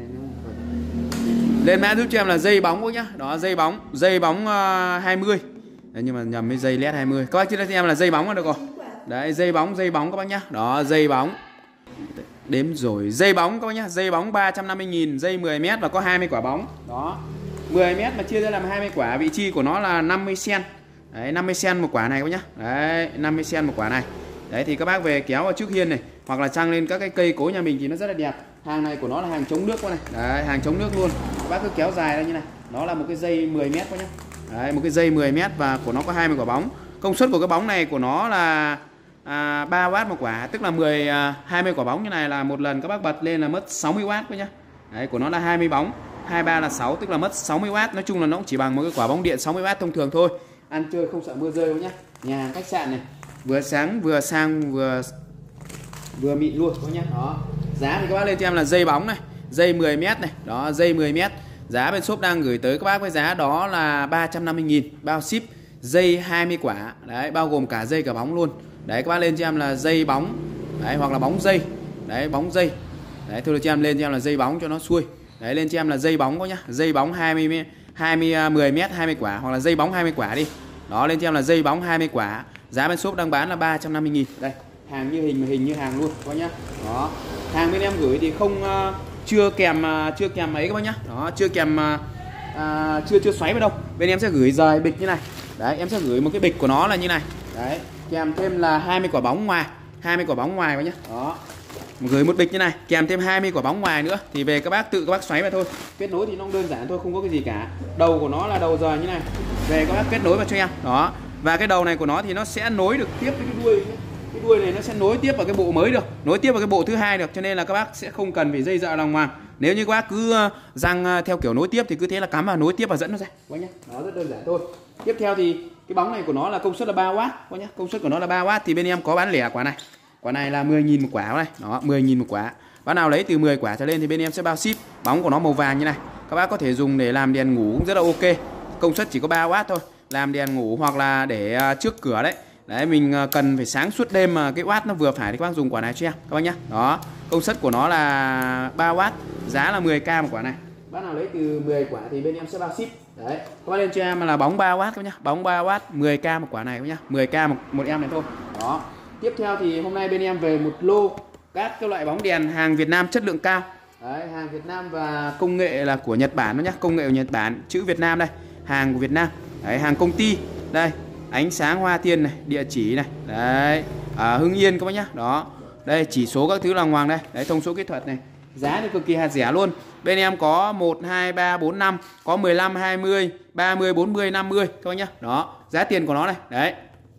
Lên mã giúp cho em là dây bóng các nhá. Đó, dây bóng 20. Đấy, nhưng mà nhầm với dây led 20. Các bác cho em là dây bóng là được rồi. Đấy, dây bóng các bác nhá. Đó, dây bóng. Đếm rồi, dây bóng các bác nhá, dây bóng 350.000, dây 10 m và có 20 quả bóng. Đó. 10 m mà chia ra làm 20 quả, vị trí của nó là 50 cm. Đấy, 50 cm một quả này các bác nhá. Đấy, 50 cm một quả này. Đấy thì các bác về kéo vào trước hiên này hoặc là trăng lên các cái cây cối nhà mình thì nó rất là đẹp. Hàng này của nó là hàng chống nước các này. Đấy, hàng chống nước luôn. Các bác cứ kéo dài ra như này. Nó là một cái dây 10 m các nhá. Đấy, một cái dây 10 m và của nó có 20 quả bóng. Công suất của cái bóng này của nó là 3W một quả, tức là 20 quả bóng như này là một lần các bác bật lên là mất 60W các nhá. Đấy, của nó là 20 bóng, 23 là 6 tức là mất 60W. Nói chung là nó cũng chỉ bằng một cái quả bóng điện 60W thông thường thôi. Ăn chơi không sợ mưa rơi đâu nhá. Nhà hàng khách sạn này, vừa sáng vừa sang vừa mịn luôn các nhá. Đó. Giá thì các bác lên cho em là dây bóng này, dây 10 m này, đó, dây 10 m. Giá bên shop đang gửi tới các bác với giá đó là 350.000 bao ship, dây 20 quả. Đấy, bao gồm cả dây cả bóng luôn. Đấy, các bác lên cho em là dây bóng. Đấy, hoặc là bóng dây. Đấy, bóng dây. Đấy, thôi cho em lên cho em là dây bóng cho nó xuôi. Đấy, lên cho em là dây bóng có nhá. Dây bóng 10 m 20 quả hoặc là dây bóng 20 quả đi. Đó, lên cho em là dây bóng 20 quả. Giá bên shop đang bán là 350.000. Đây, hàng như hình như hàng luôn các nhá. Đó. Hàng bên em gửi thì không chưa kèm ấy các bác nhá. Đó, chưa kèm chưa xoáy vào đâu. Bên em sẽ gửi rời bịch như này. Đấy, em sẽ gửi một cái bịch của nó là như này. Đấy, kèm thêm là 20 quả bóng ngoài, 20 quả bóng ngoài các nhá. Đó. Gửi một bịch như này, kèm thêm 20 quả bóng ngoài nữa thì về các bác xoáy vào thôi. Kết nối thì nó đơn giản thôi, không có cái gì cả. Đầu của nó là đầu rời như này. Về các bác kết nối vào cho em. Đó. Và cái đầu này của nó thì nó sẽ nối được tiếp với cái đuôi. Cái đuôi này nó sẽ nối tiếp vào cái bộ mới được, nối tiếp vào cái bộ thứ hai được, cho nên là các bác sẽ không cần phải dây dợ lòng hoàng. Nếu như các bác cứ răng theo kiểu nối tiếp thì cứ thế là cắm vào nối tiếp và dẫn nó ra các nhá. Đó, rất đơn giản thôi. Tiếp theo thì cái bóng này của nó là công suất là 3W các nhá. Công suất của nó là 3W thì bên em có bán lẻ quả này. Quả này là 10.000 một quả này. Đó, 10.000 một quả. Bác nào lấy từ 10 quả trở lên thì bên em sẽ bao ship. Bóng của nó màu vàng như này. Các bác có thể dùng để làm đèn ngủ cũng rất là ok. Công suất chỉ có 3W thôi. Làm đèn ngủ hoặc là để trước cửa đấy. Đấy, mình cần phải sáng suốt đêm mà cái watt nó vừa phải thì các bác dùng quả này cho em các bác nhá. Đó, công suất của nó là 3W, giá là 10k một quả này. Bác nào lấy từ 10 quả thì bên em sẽ bao ship. Đấy, các bác lên cho em là bóng 3W các nhá, bóng 3W 10k một quả này các nhá, 10k một em này thôi. Đó. Tiếp theo thì hôm nay bên em về một lô các cái loại bóng đèn hàng Việt Nam chất lượng cao. Đấy, hàng Việt Nam và công nghệ là của Nhật Bản đó nhá, công nghệ của Nhật Bản, chữ Việt Nam đây, hàng của Việt Nam. Đấy, hàng công ty. Đây, ánh sáng Hoa Tiên này, địa chỉ này. Đấy, ở Hưng Yên các bác nhá. Đó. Đây, chỉ số các thứ là hoàng đây. Đấy, thông số kỹ thuật này. Giá thì cực kỳ hạt rẻ luôn. Bên em có 1 2 3 4 5, có 15 20, 30 40 50 các bác nhá. Đó, giá tiền của nó này. Đấy.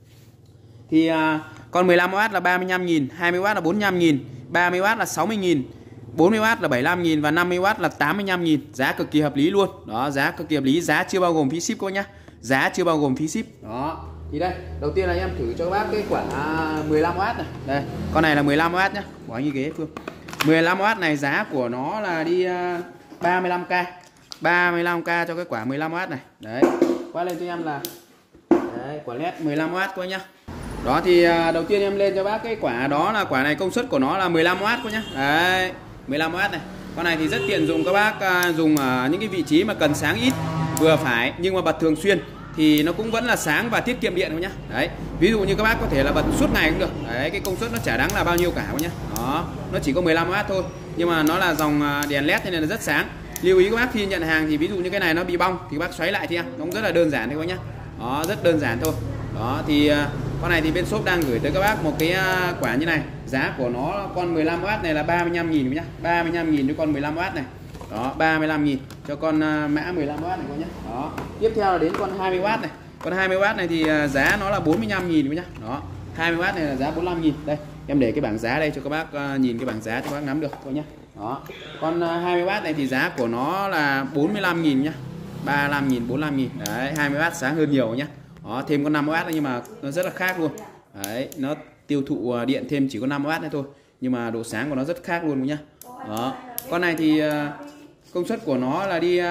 Thì con 15W là 35.000, 20W là 45.000, 30W là 60.000, 40W là 75.000 và 50W là 85.000. Giá cực kỳ hợp lý luôn. Đó, giá cực kỳ hợp lý, giá chưa bao gồm phí ship các bác nhá. Giá chưa bao gồm phí ship. Đó. Thì đây, đầu tiên là em thử cho các bác cái quả 15W này. Đây, con này là 15W nhá. Bỏ như ghế Phương. 15W này giá của nó là đi 35k cho cái quả 15W này. Đấy, quát lên cho em là đấy, quả led 15W coi nhá. Đó thì đầu tiên em lên cho bác cái quả đó là quả này công suất của nó là 15W coi nhá. Đấy, 15W này. Con này thì rất tiện dụng các bác dùng ở những cái vị trí mà cần sáng ít vừa phải nhưng mà bật thường xuyên thì nó cũng vẫn là sáng và tiết kiệm điện thôi nhá. Đấy, ví dụ như các bác có thể là bật suốt ngày cũng được. Đấy, cái công suất nó chả đáng là bao nhiêu cả nhá. Đó, nó chỉ có 15W thôi nhưng mà nó là dòng đèn led nên là rất sáng. Lưu ý các bác khi nhận hàng thì ví dụ như cái này nó bị bong thì các bác xoáy lại thì em, nó cũng rất là đơn giản thôi nhá. Đó, rất đơn giản thôi. Đó thì con này thì bên shop đang gửi tới các bác một cái quả như này. Giá của nó con 15W này là 35.000 nhá. 35.000 cho con 15W này. Đó, 35.000 cho con mã 15W này coi nhá. Đó. Tiếp theo là đến con 20W này. Con 20W này thì giá nó là 45.000 nhá. Đó. 20W này là giá 45.000. Đây, em để cái bảng giá đây cho các bác nhìn cái bảng giá cho các bác nắm được coi nhá. Đó. Con 20W này thì giá của nó là 45.000 nhá. 35.000, 45.000. Đấy, 20W sáng hơn nhiều nhá. Đó, thêm con 5W nhưng mà nó rất là khác luôn. Đấy, nó tiêu thụ điện thêm chỉ có 5W nữa thôi nhưng mà độ sáng của nó rất khác luôn nhá. Đó. Con này thì công suất của nó là đi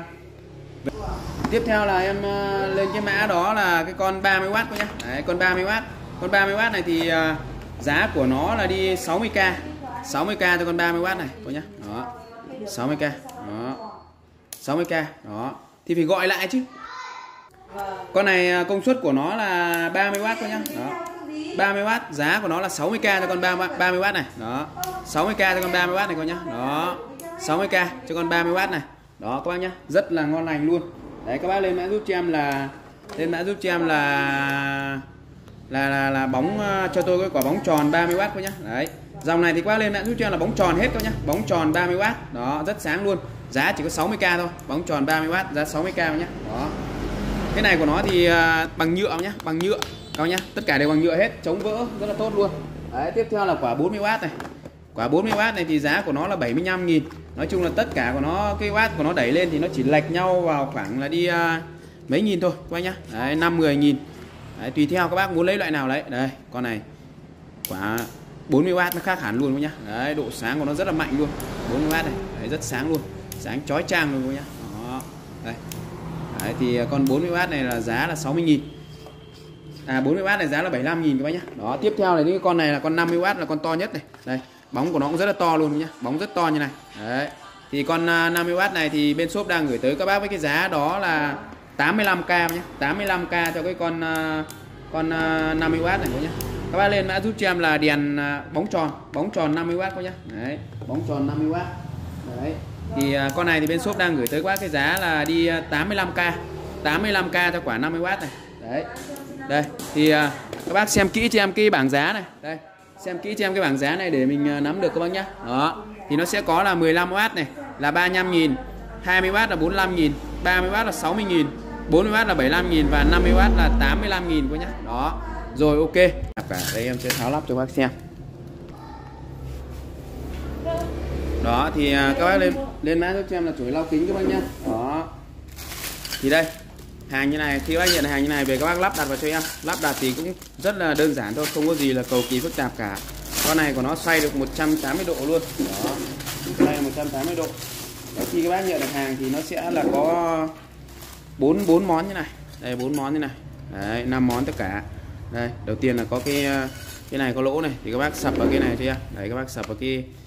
tiếp theo là em lên cái mã đó là cái con 30W coi nhá. Đấy, con 30W. Con 30W này thì giá của nó là đi 60k. 60k cho con 30W này coi nhá. Đó. 60k. Đó. 60k. Đó. Thì phải gọi lại chứ. Con này công suất của nó là 30W thôi nhá. Đó. 30W, giá của nó là 60k cho con 30W này. Đó. 60k cho con 30W này coi nhá. Đó. 60k cho con 30W này. Đó các bác nhá, rất là ngon lành luôn. Đấy, các bác lên mã giúp cho em là bóng cho tôi cái quả bóng tròn 30W coi nhá. Đấy. Dòng này thì các bác lên mã giúp cho em là bóng tròn hết coi nhá. Bóng tròn 30W. Đó, rất sáng luôn. Giá chỉ có 60k thôi. Bóng tròn 30W giá 60k nhá. Đó. Cái này của nó thì bằng nhựa nhá, bằng nhựa các nhá, tất cả đều bằng nhựa hết, chống vỡ rất là tốt luôn. Đấy, tiếp theo là quả 40W này. Quả 40W này thì giá của nó là 75.000. Nói chung là tất cả của nó, cái watt của nó đẩy lên thì nó chỉ lệch nhau vào khoảng là đi mấy nghìn thôi các nhá. Đấy, 5-10.000. Đấy, tùy theo các bác muốn lấy loại nào lấy. Đây, con này quả 40W nó khác hẳn luôn các nhá. Đấy, độ sáng của nó rất là mạnh luôn. 40W này, đấy, rất sáng luôn. Sáng chói chang luôn các nhá. Đó. Đây. Đấy, thì con 40W này là giá là 60.000. 40W này giá là 75.000 các bác nhá. Đó, tiếp theo là những con này là con 50W là con to nhất này. Đây, bóng của nó cũng rất là to luôn nhá. Bóng rất to như này. Đấy. Thì con 50W này thì bên shop đang gửi tới các bác với cái giá đó là 85k nhá. 85k cho cái con 50W này nhá. Các bác lên mã giúp cho em là đèn bóng tròn 50W các nhá. Đấy, bóng tròn 50W. Đấy. Thì con này thì bên shop đang gửi tới các bác cái giá là đi 85k. 85k cho quả 50W này. Đấy. Đây, thì các bác xem kỹ cho em cái bảng giá này. Đây, xem kỹ cho em cái bảng giá này để mình nắm được các bác nhá. Đó. Thì nó sẽ có là 15W này là 35.000, 20W là 45.000, 30W là 60.000, 40W là 75.000 và 50W là 85.000 các nhá. Đó. Rồi, ok. Cả đây em sẽ tháo lắp cho các bác xem. Đó thì các bác lên mã giúp cho em là chổi lau kính các bác nhá. Đó. Thì đây, hàng như này, khi các bác nhận hàng như này về các bác lắp đặt vào cho em. Lắp đặt thì cũng rất là đơn giản thôi, không có gì là cầu kỳ phức tạp cả. Con này của nó xoay được 180 độ luôn. Đó. Đây là 180 độ. Đấy, khi các bác nhận được hàng thì nó sẽ là có 4 món như này. Đây 4 món như này. Đấy, 5 món tất cả. Đây, đầu tiên là có cái này có lỗ này thì các bác sập vào cái này cho em. Đấy, các bác sập vào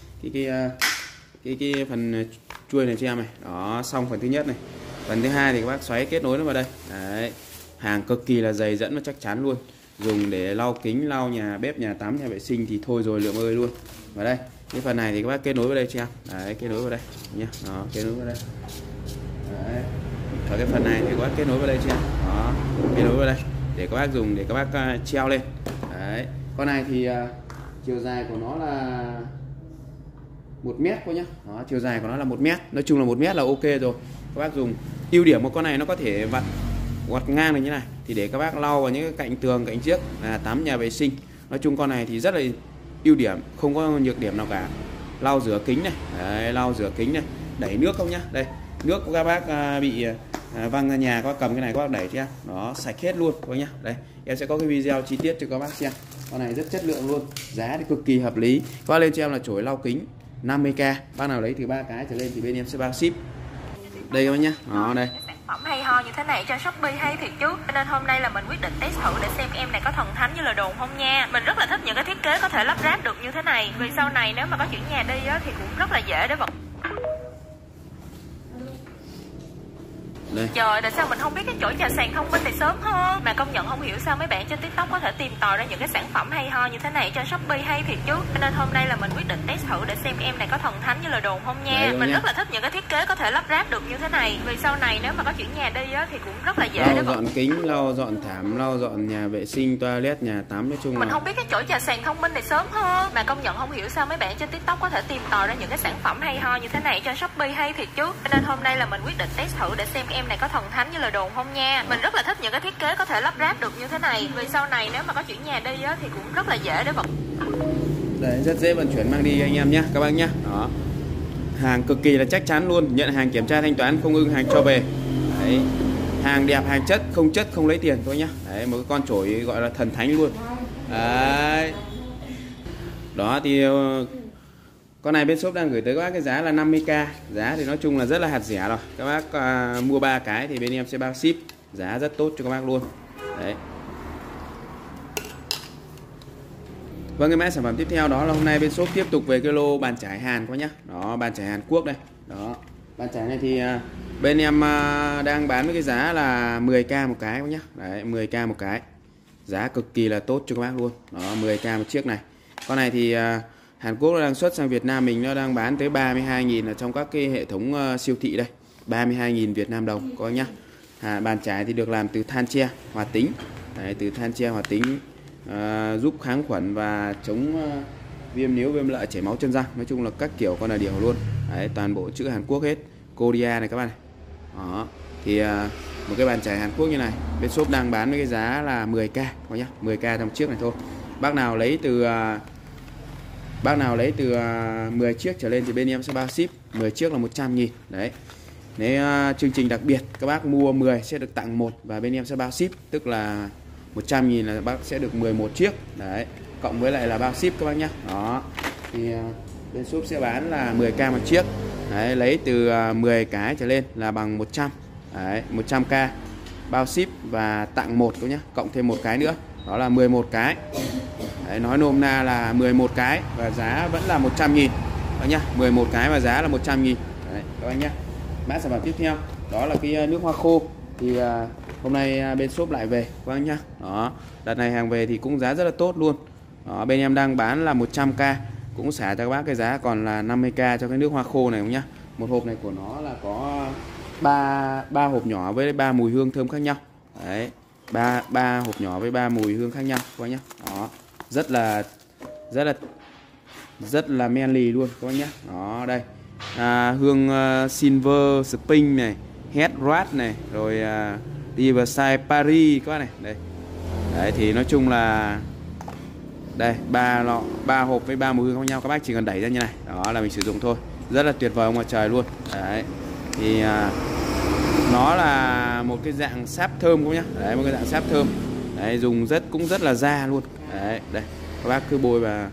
cái phần chuôi này cho em này. Đó, xong phần thứ nhất này. Phần thứ hai thì các bác xoáy kết nối nó vào đây. Đấy. Hàng cực kỳ là dày dẫn và chắc chắn luôn. Dùng để lau kính, lau nhà bếp, nhà tắm, nhà vệ sinh thì thôi rồi lượm ơi luôn. Và đây, cái phần này thì các bác kết nối vào đây cho em. Đấy, kết nối vào đây nhá. Đó, kết nối vào đây. Đấy. Và cái phần này thì các bác kết nối vào đây cho em. Đó, kết nối vào đây để các bác dùng để các bác treo lên. Đấy. Con này thì chiều dài của nó là 1 mét thôi nhá. Đó, chiều dài của nó là 1 mét. Nói chung là 1 mét là ok rồi. Các bác dùng. Ưu điểm của con này nó có thể quạt ngang được như này thì để các bác lau vào những cái cạnh tường, cạnh chiếc là tắm, nhà vệ sinh. Nói chung con này thì rất là ưu điểm, không có nhược điểm nào cả. Lau rửa kính này. Đấy, lau rửa kính này, đẩy nước không nhá. Đây, nước của các bác bị văng ra nhà, các bác cầm cái này các bác đẩy cho em. Đó, sạch hết luôn các bác nhá. Đây, em sẽ có cái video chi tiết cho các bác xem. Con này rất chất lượng luôn, giá thì cực kỳ hợp lý. Các bác lên cho em là chổi lau kính 50k. Bác nào lấy từ 3 cái trở lên thì bên em sẽ bao ship. Đây các bác nhá. Đó đây. Phẩm hay ho như thế này trên Shopee hay thiệt chứ. Nên hôm nay là mình quyết định test thử để xem em này có thần thánh như lời đồn không nha. Mình rất là thích những cái thiết kế có thể lắp ráp được như thế này. Vì sau này nếu mà có chuyển nhà đi á, thì cũng rất là dễ để vật. Đây. Trời, tại sao mình không biết cái chỗ trà sàn thông minh này sớm hơn. Mà công nhận không hiểu sao mấy bạn trên TikTok có thể tìm tòi ra những cái sản phẩm hay ho như thế này trên Shopee hay thiệt chứ. Nên hôm nay là mình quyết định test thử để xem em này có thần thánh như lời đồn không nha. Mình rất là thích những cái thiết kế có thể lắp ráp được như thế này. Vì sau này nếu mà có chuyển nhà đi á, thì cũng rất là dễ để dọn kính, lau dọn thảm, lau dọn nhà vệ sinh, toilet, nhà tắm, nói chung mình là không biết cái chỗ trà sàn thông minh này sớm hơn. Mà công nhận không hiểu sao mấy bạn trên TikTok có thể tìm tòi ra những cái sản phẩm hay ho như thế này trên Shopee hay thiệt chứ. Nên hôm nay là mình quyết định test thử để xem em này có thần thánh như lời đồn không nha. Mình rất là thích những cái thiết kế có thể lắp ráp được như thế này. Vì sau này nếu mà có chuyển nhà đi á, thì cũng rất là dễ để vật. đấy, rất dễ vận chuyển mang đi anh em nhé, các bác nhé. Đó, hàng cực kỳ là chắc chắn luôn, nhận hàng kiểm tra thanh toán, không ưng hàng cho về. Đấy, hàng đẹp, hàng chất không lấy tiền thôi nhá. Đấy, một cái con chổi gọi là thần thánh luôn. Đấy. Đó thì con này bên shop đang gửi tới các bác cái giá là 50k. Giá thì nói chung là rất là hạt rẻ rồi. Các bác mua 3 cái thì bên em sẽ bao ship. Giá rất tốt cho các bác luôn. Đấy. Vâng, cái mã sản phẩm tiếp theo đó là hôm nay bên shop tiếp tục về cái lô bàn chải Hàn các bác nhá. Đó, bàn chải Hàn Quốc đây. Đó, bàn chải này thì bên em đang bán với cái giá là 10k một cái các bác nhá. Đấy, 10k một cái. Giá cực kỳ là tốt cho các bác luôn. Đó, 10k một chiếc này. Con này thì Hàn Quốc nó đang xuất sang Việt Nam mình, nó đang bán tới 32.000 ở trong các cái hệ thống siêu thị đây. 32.000 Việt Nam đồng có nhá. Bàn chải thì được làm từ than tre hoạt tính. Đấy, từ than tre hoạt tính, giúp kháng khuẩn và chống viêm níu, viêm lợi, chảy máu chân răng. Nói chung là các kiểu con là điều luôn. Đấy, toàn bộ chữ Hàn Quốc hết. Korea này các bạn này. Đó, thì một cái bàn chải Hàn Quốc như này bên shop đang bán với cái giá là 10k có nhá, 10k trong chiếc này thôi. Bác nào lấy từ 10 chiếc trở lên thì bên em sẽ bao ship. 10 chiếc là 100.000. Đấy. Nếu chương trình đặc biệt các bác mua 10 sẽ được tặng 1 và bên em sẽ bao ship, tức là 100.000 là bác sẽ được 11 chiếc. Đấy, cộng với lại là bao ship các bác nhá. Đó. Thì bên shop sẽ bán là 10k một chiếc. Đấy, lấy từ 10 cái trở lên là bằng 100. Đấy, 100k bao ship và tặng 1 các nhá, cộng thêm một cái nữa. Đó là 11 cái. Đấy, nói nôm na là 11 cái và giá vẫn là 100.000 các nhá, 11 cái và giá là 100.000. Đấy các anh nhá. Mã sản phẩm tiếp theo đó là cái nước hoa khô thì hôm nay bên shop lại về các anh nhá. Đó, đợt này hàng về thì cũng giá rất là tốt luôn. Đó, bên em đang bán là 100k, cũng xả cho các bác cái giá còn là 50k cho cái nước hoa khô này không nhá. Một hộp này của nó là có 3 hộp nhỏ với 3 mùi hương thơm khác nhau. Đấy, 3 hộp nhỏ với 3 mùi hương khác nhau các bác nhá. Đó, rất là manly luôn các bác nhá. Đó đây. Hương Silver Spring này, Head Rat này, rồi Riverside Paris các bác này. Đây. Đấy thì nói chung là đây 3 hộp với 3 mùi hương khác nhau, các bác chỉ cần đẩy ra như này. Đó là mình sử dụng thôi. Rất là tuyệt vời ngoài trời luôn. Đấy. Thì nó là một cái dạng sáp thơm các bác nhá. Đấy, một cái dạng sáp thơm. Đấy, dùng cũng rất là da luôn. Đấy, đây. Các bác cứ bôi vào.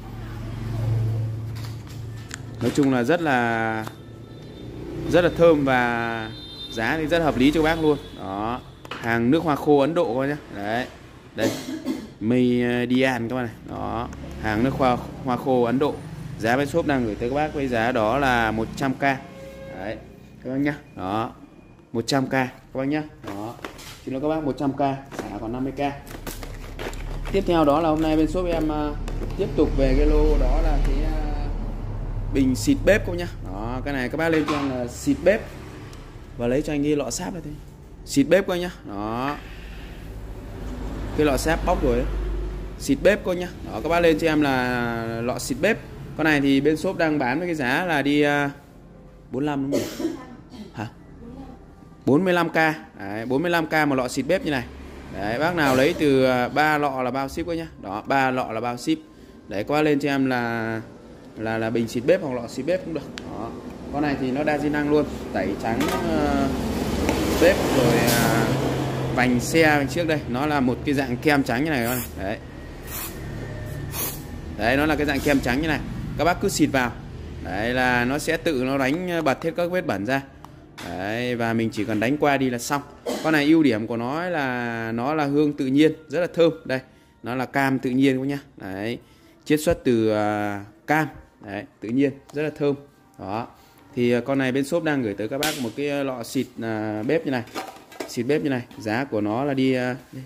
Nói chung là rất là thơm và giá thì rất hợp lý cho các bác luôn. Đó, hàng nước hoa khô Ấn Độ các bác nhá. Đấy. Đây. Median các bác này. Đó, hàng nước hoa khô Ấn Độ. Giá bên shop đang gửi tới các bác với giá đó là 100k. Đấy, các bác nhá. Đó. 100k các bác nhá. Đó. Xin lỗi các bác, 100k, xả còn 50k. Tiếp theo đó là hôm nay bên shop em tiếp tục về cái lô đó là cái bình xịt bếp các bác nhá. Đó, cái này các bác lên cho anh là xịt bếp và lấy cho anh cái lọ sáp này thôi. Xịt bếp các bác nhá. Đó. Cái lọ sáp bóc rồi đấy. Xịt bếp các bác nhá. Đó, các bác lên cho em là lọ xịt bếp. Con này thì bên shop đang bán với cái giá là đi 45 đúng không? Hả? 45k. Đấy, 45k một lọ xịt bếp như này. Đấy, bác nào lấy từ 3 lọ là bao ship các nhá. Đó, 3 lọ là bao ship. Đấy, qua lên cho em là bình xịt bếp hoặc lọ xịt bếp cũng được. Đó. Con này thì nó đa di năng luôn, tẩy trắng bếp rồi vành xe trước đây, nó là một cái dạng kem trắng như này các bạn. Đấy, nó là cái dạng kem trắng như này. Các bác cứ xịt vào Đấy là nó sẽ tự nó đánh bật hết các vết bẩn ra. Đấy, và mình chỉ cần đánh qua đi là xong. Con này ưu điểm của nó là nó là hương tự nhiên, rất là thơm. Đây, nó là cam tự nhiên các nhá. Đấy, chiết xuất từ cam. Đấy, tự nhiên, rất là thơm. Đó. Thì con này bên shop đang gửi tới các bác một cái lọ xịt bếp như này. Xịt bếp như này, giá của nó là đi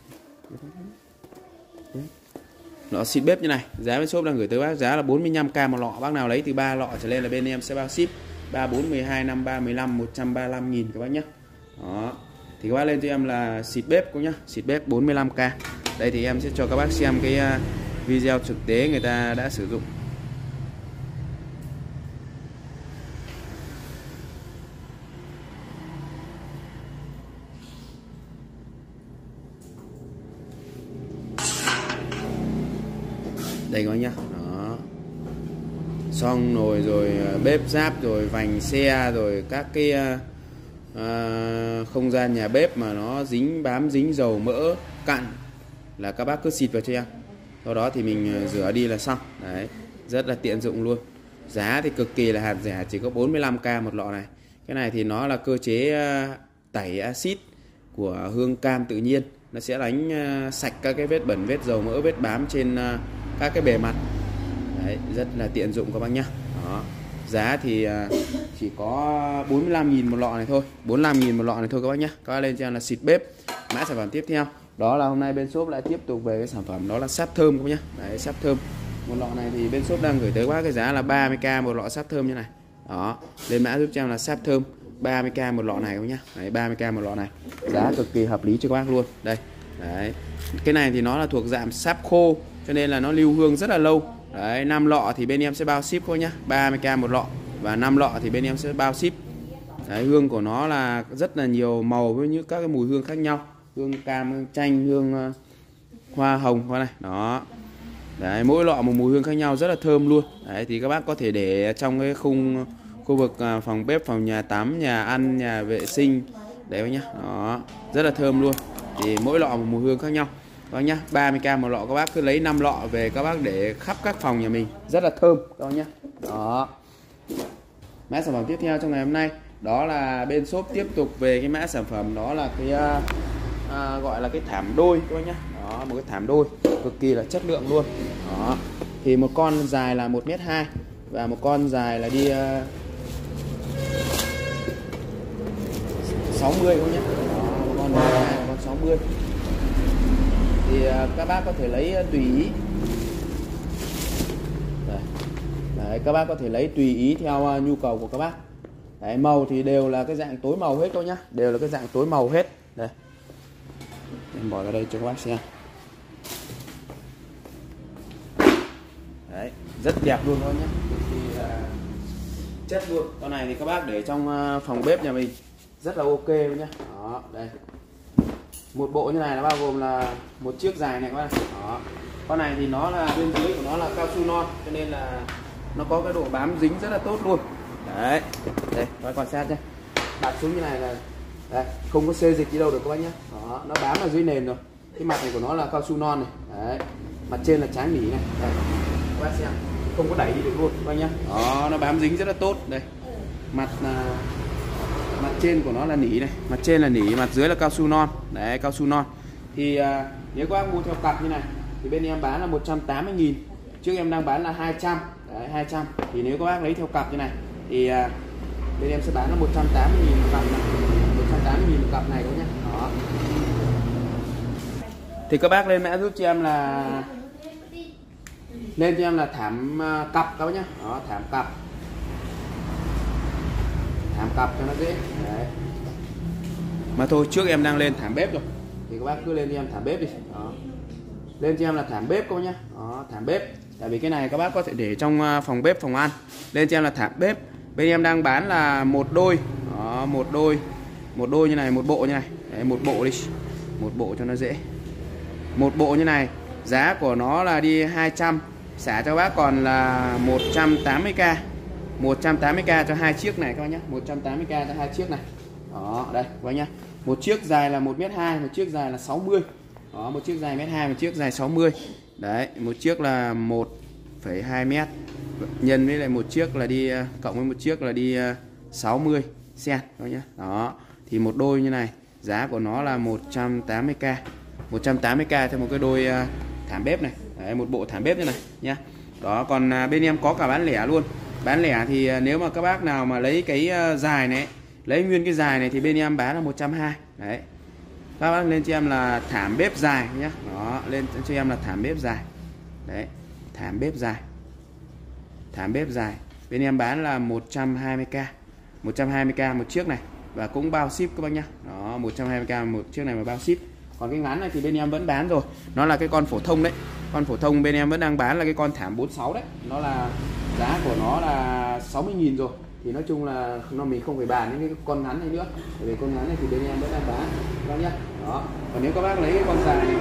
lọ xịt bếp như này, giá bên shop đang gửi tới bác giá là 45k một lọ. Bác nào lấy từ 3 lọ trở lên là bên em sẽ bao ship 3, 4, 12, 5, 3, 15, 135.000 các bác nhé. Đó. Thì các bác lên cho em là xịt bếp cũng nhá, xịt bếp 45k. Đây thì em sẽ cho các bác xem cái video thực tế người ta đã sử dụng. Đây các bác nhá. Đó. Xong nồi rồi bếp giáp rồi vành xe rồi các cái không gian nhà bếp mà nó bám dính dầu mỡ cặn là các bác cứ xịt vào cho em. Sau đó thì mình rửa đi là xong. Đấy, rất là tiện dụng luôn. Giá thì cực kỳ là hạt rẻ, chỉ có 45k một lọ này. Cái này thì nó là cơ chế tẩy axit của hương cam tự nhiên. Nó sẽ đánh sạch các cái vết bẩn, vết dầu mỡ, vết bám trên các cái bề mặt. Đấy, rất là tiện dụng các bác nhá. Đó. Giá thì chỉ có 45.000 một lọ này thôi, 45.000 một lọ này thôi các bác nhá. Các bác lên cho em là xịt bếp. Mã sản phẩm tiếp theo đó là hôm nay bên shop lại tiếp tục về cái sản phẩm đó là sáp thơm các bác nhá. Đấy, sáp thơm. Một lọ này thì bên shop đang gửi tới các bác cái giá là 30k một lọ sáp thơm như này. Đó, lên mã giúp cho em là sáp thơm 30k một lọ này các bác nhá. Đấy, 30k một lọ này. Giá cực kỳ hợp lý cho các bác luôn. Đây. Đấy. Cái này thì nó là thuộc dạng sáp khô cho nên là nó lưu hương rất là lâu. Đấy, 5 lọ thì bên em sẽ bao ship thôi nhá, 30k một lọ, và 5 lọ thì bên em sẽ bao ship. Đấy, hương của nó là rất là nhiều màu với những các cái mùi hương khác nhau, hương cam, hương chanh, hương hoa hồng hoa này. Đó. Đấy, mỗi lọ một mùi hương khác nhau rất là thơm luôn. Đấy, thì các bác có thể để trong cái khu vực phòng bếp, phòng nhà tắm, nhà ăn, nhà vệ sinh đấy nhá. Đó, rất là thơm luôn. Thì mỗi lọ một mùi hương khác nhau. Đó nhá, 30k một lọ, các bác cứ lấy 5 lọ về các bác để khắp các phòng nhà mình, rất là thơm đó nhá. Đó. Mã sản phẩm tiếp theo trong ngày hôm nay đó là bên shop tiếp tục về cái mã sản phẩm đó là cái gọi là cái thảm đôi các bác nhá. Đó, một cái thảm đôi cực kỳ là chất lượng luôn. Đó. Thì một con dài là 1m2 và một con dài là đi 60 các bác nhá. Đó, một con 1m2 và con 60. Thì các bác có thể lấy tùy ý. Đấy, các bác có thể lấy tùy ý theo nhu cầu của các bác. Đấy, màu thì đều là cái dạng tối màu hết thôi nhá, đều là cái dạng tối màu hết. Đây, em bỏ ra đây cho các bác xem. Đấy, rất đẹp luôn thôi nhá, thì chất luôn. Con này thì các bác để trong phòng bếp nhà mình rất là ok luôn nhá. Đó, đây. Một bộ như này nó bao gồm là một chiếc dài này các bác. Đó. Con này thì nó là bên dưới của nó là cao su non cho nên là nó có cái độ bám dính rất là tốt luôn. Đấy. Đây, các bác quan sát nhé. Đặt xuống như này là đây, không có xê dịch đi đâu được các bác nhé. Đó, nó bám ở dưới nền rồi. Cái mặt này của nó là cao su non này. Đấy. Mặt trên là tráng nỉ này. Đây. Các bác xem, không có đẩy đi được luôn các bác nhé. Đó, nó bám dính rất là tốt. Đây. Mặt trên của nó là nỉ này, mặt trên là nỉ, mặt dưới là cao su non. Đấy, cao su non. Thì nếu các bác mua theo cặp như này thì bên em bán là 180.000. Trước em đang bán là 200. Đấy, 200. Thì nếu các bác lấy theo cặp như này thì bên em sẽ bán là 180.000 một cặp này. 180.000 một cặp này các nhé. Đó. Thì các bác lên mã giúp cho em là thảm cặp các bác nhé. Đó, thảm cặp. Thảm cặp cho nó dễ. Đấy. Mà thôi, trước em đang lên thảm bếp rồi thì các bác cứ lên cho em thảm bếp đi. Đó. Lên cho em là thảm bếp các bác nhé. Đó, thảm bếp. Tại vì cái này các bác có thể để trong phòng bếp, phòng ăn. Lên cho em là thảm bếp. Bên em đang bán là một đôi. Đó, một đôi như này, một bộ như này. Đấy, một bộ đi. Một bộ cho nó dễ. Một bộ như này, giá của nó là đi 200, xả cho bác còn là 180k. 180k cho hai chiếc này các bác nhé. 180k cho hai chiếc này. Đó, đây các bác nhé. Một chiếc dài là 1m2, một chiếc dài là 60. Đó, một chiếc dài 1m2, một chiếc dài 60. Đấy, một chiếc là 1,2 mét nhân với lại một chiếc là đi cộng với một chiếc là đi 60 cm các nhá. Đó thì một đôi như này giá của nó là 180k. 180k cho một cái đôi thảm bếp này. Đấy, một bộ thảm bếp như này nhá. Đó, còn bên em có cả bán lẻ luôn. Bán lẻ thì nếu mà các bác nào mà lấy cái dài này, lấy nguyên cái dài này thì bên em bán là 120. Đấy. Các bác lên cho em là thảm bếp dài nhá. Đó, lên cho em là thảm bếp dài. Đấy, thảm bếp dài. Thảm bếp dài. Bên em bán là 120k. 120k một chiếc này và cũng bao ship các bác nhá. Đó, 120k một chiếc này mà bao ship. Còn cái ngắn này thì bên em vẫn bán rồi. Nó là cái con phổ thông đấy. Con phổ thông bên em vẫn đang bán là cái con thảm 46 đấy. Nó là giá của nó là 60.000 rồi. Thì nói chung là mình không phải bàn những cái con ngắn này nữa. Bởi vì con ngắn này thì bên em vẫn đang bán các bác nhá. Đó. Còn nếu các bác lấy cái con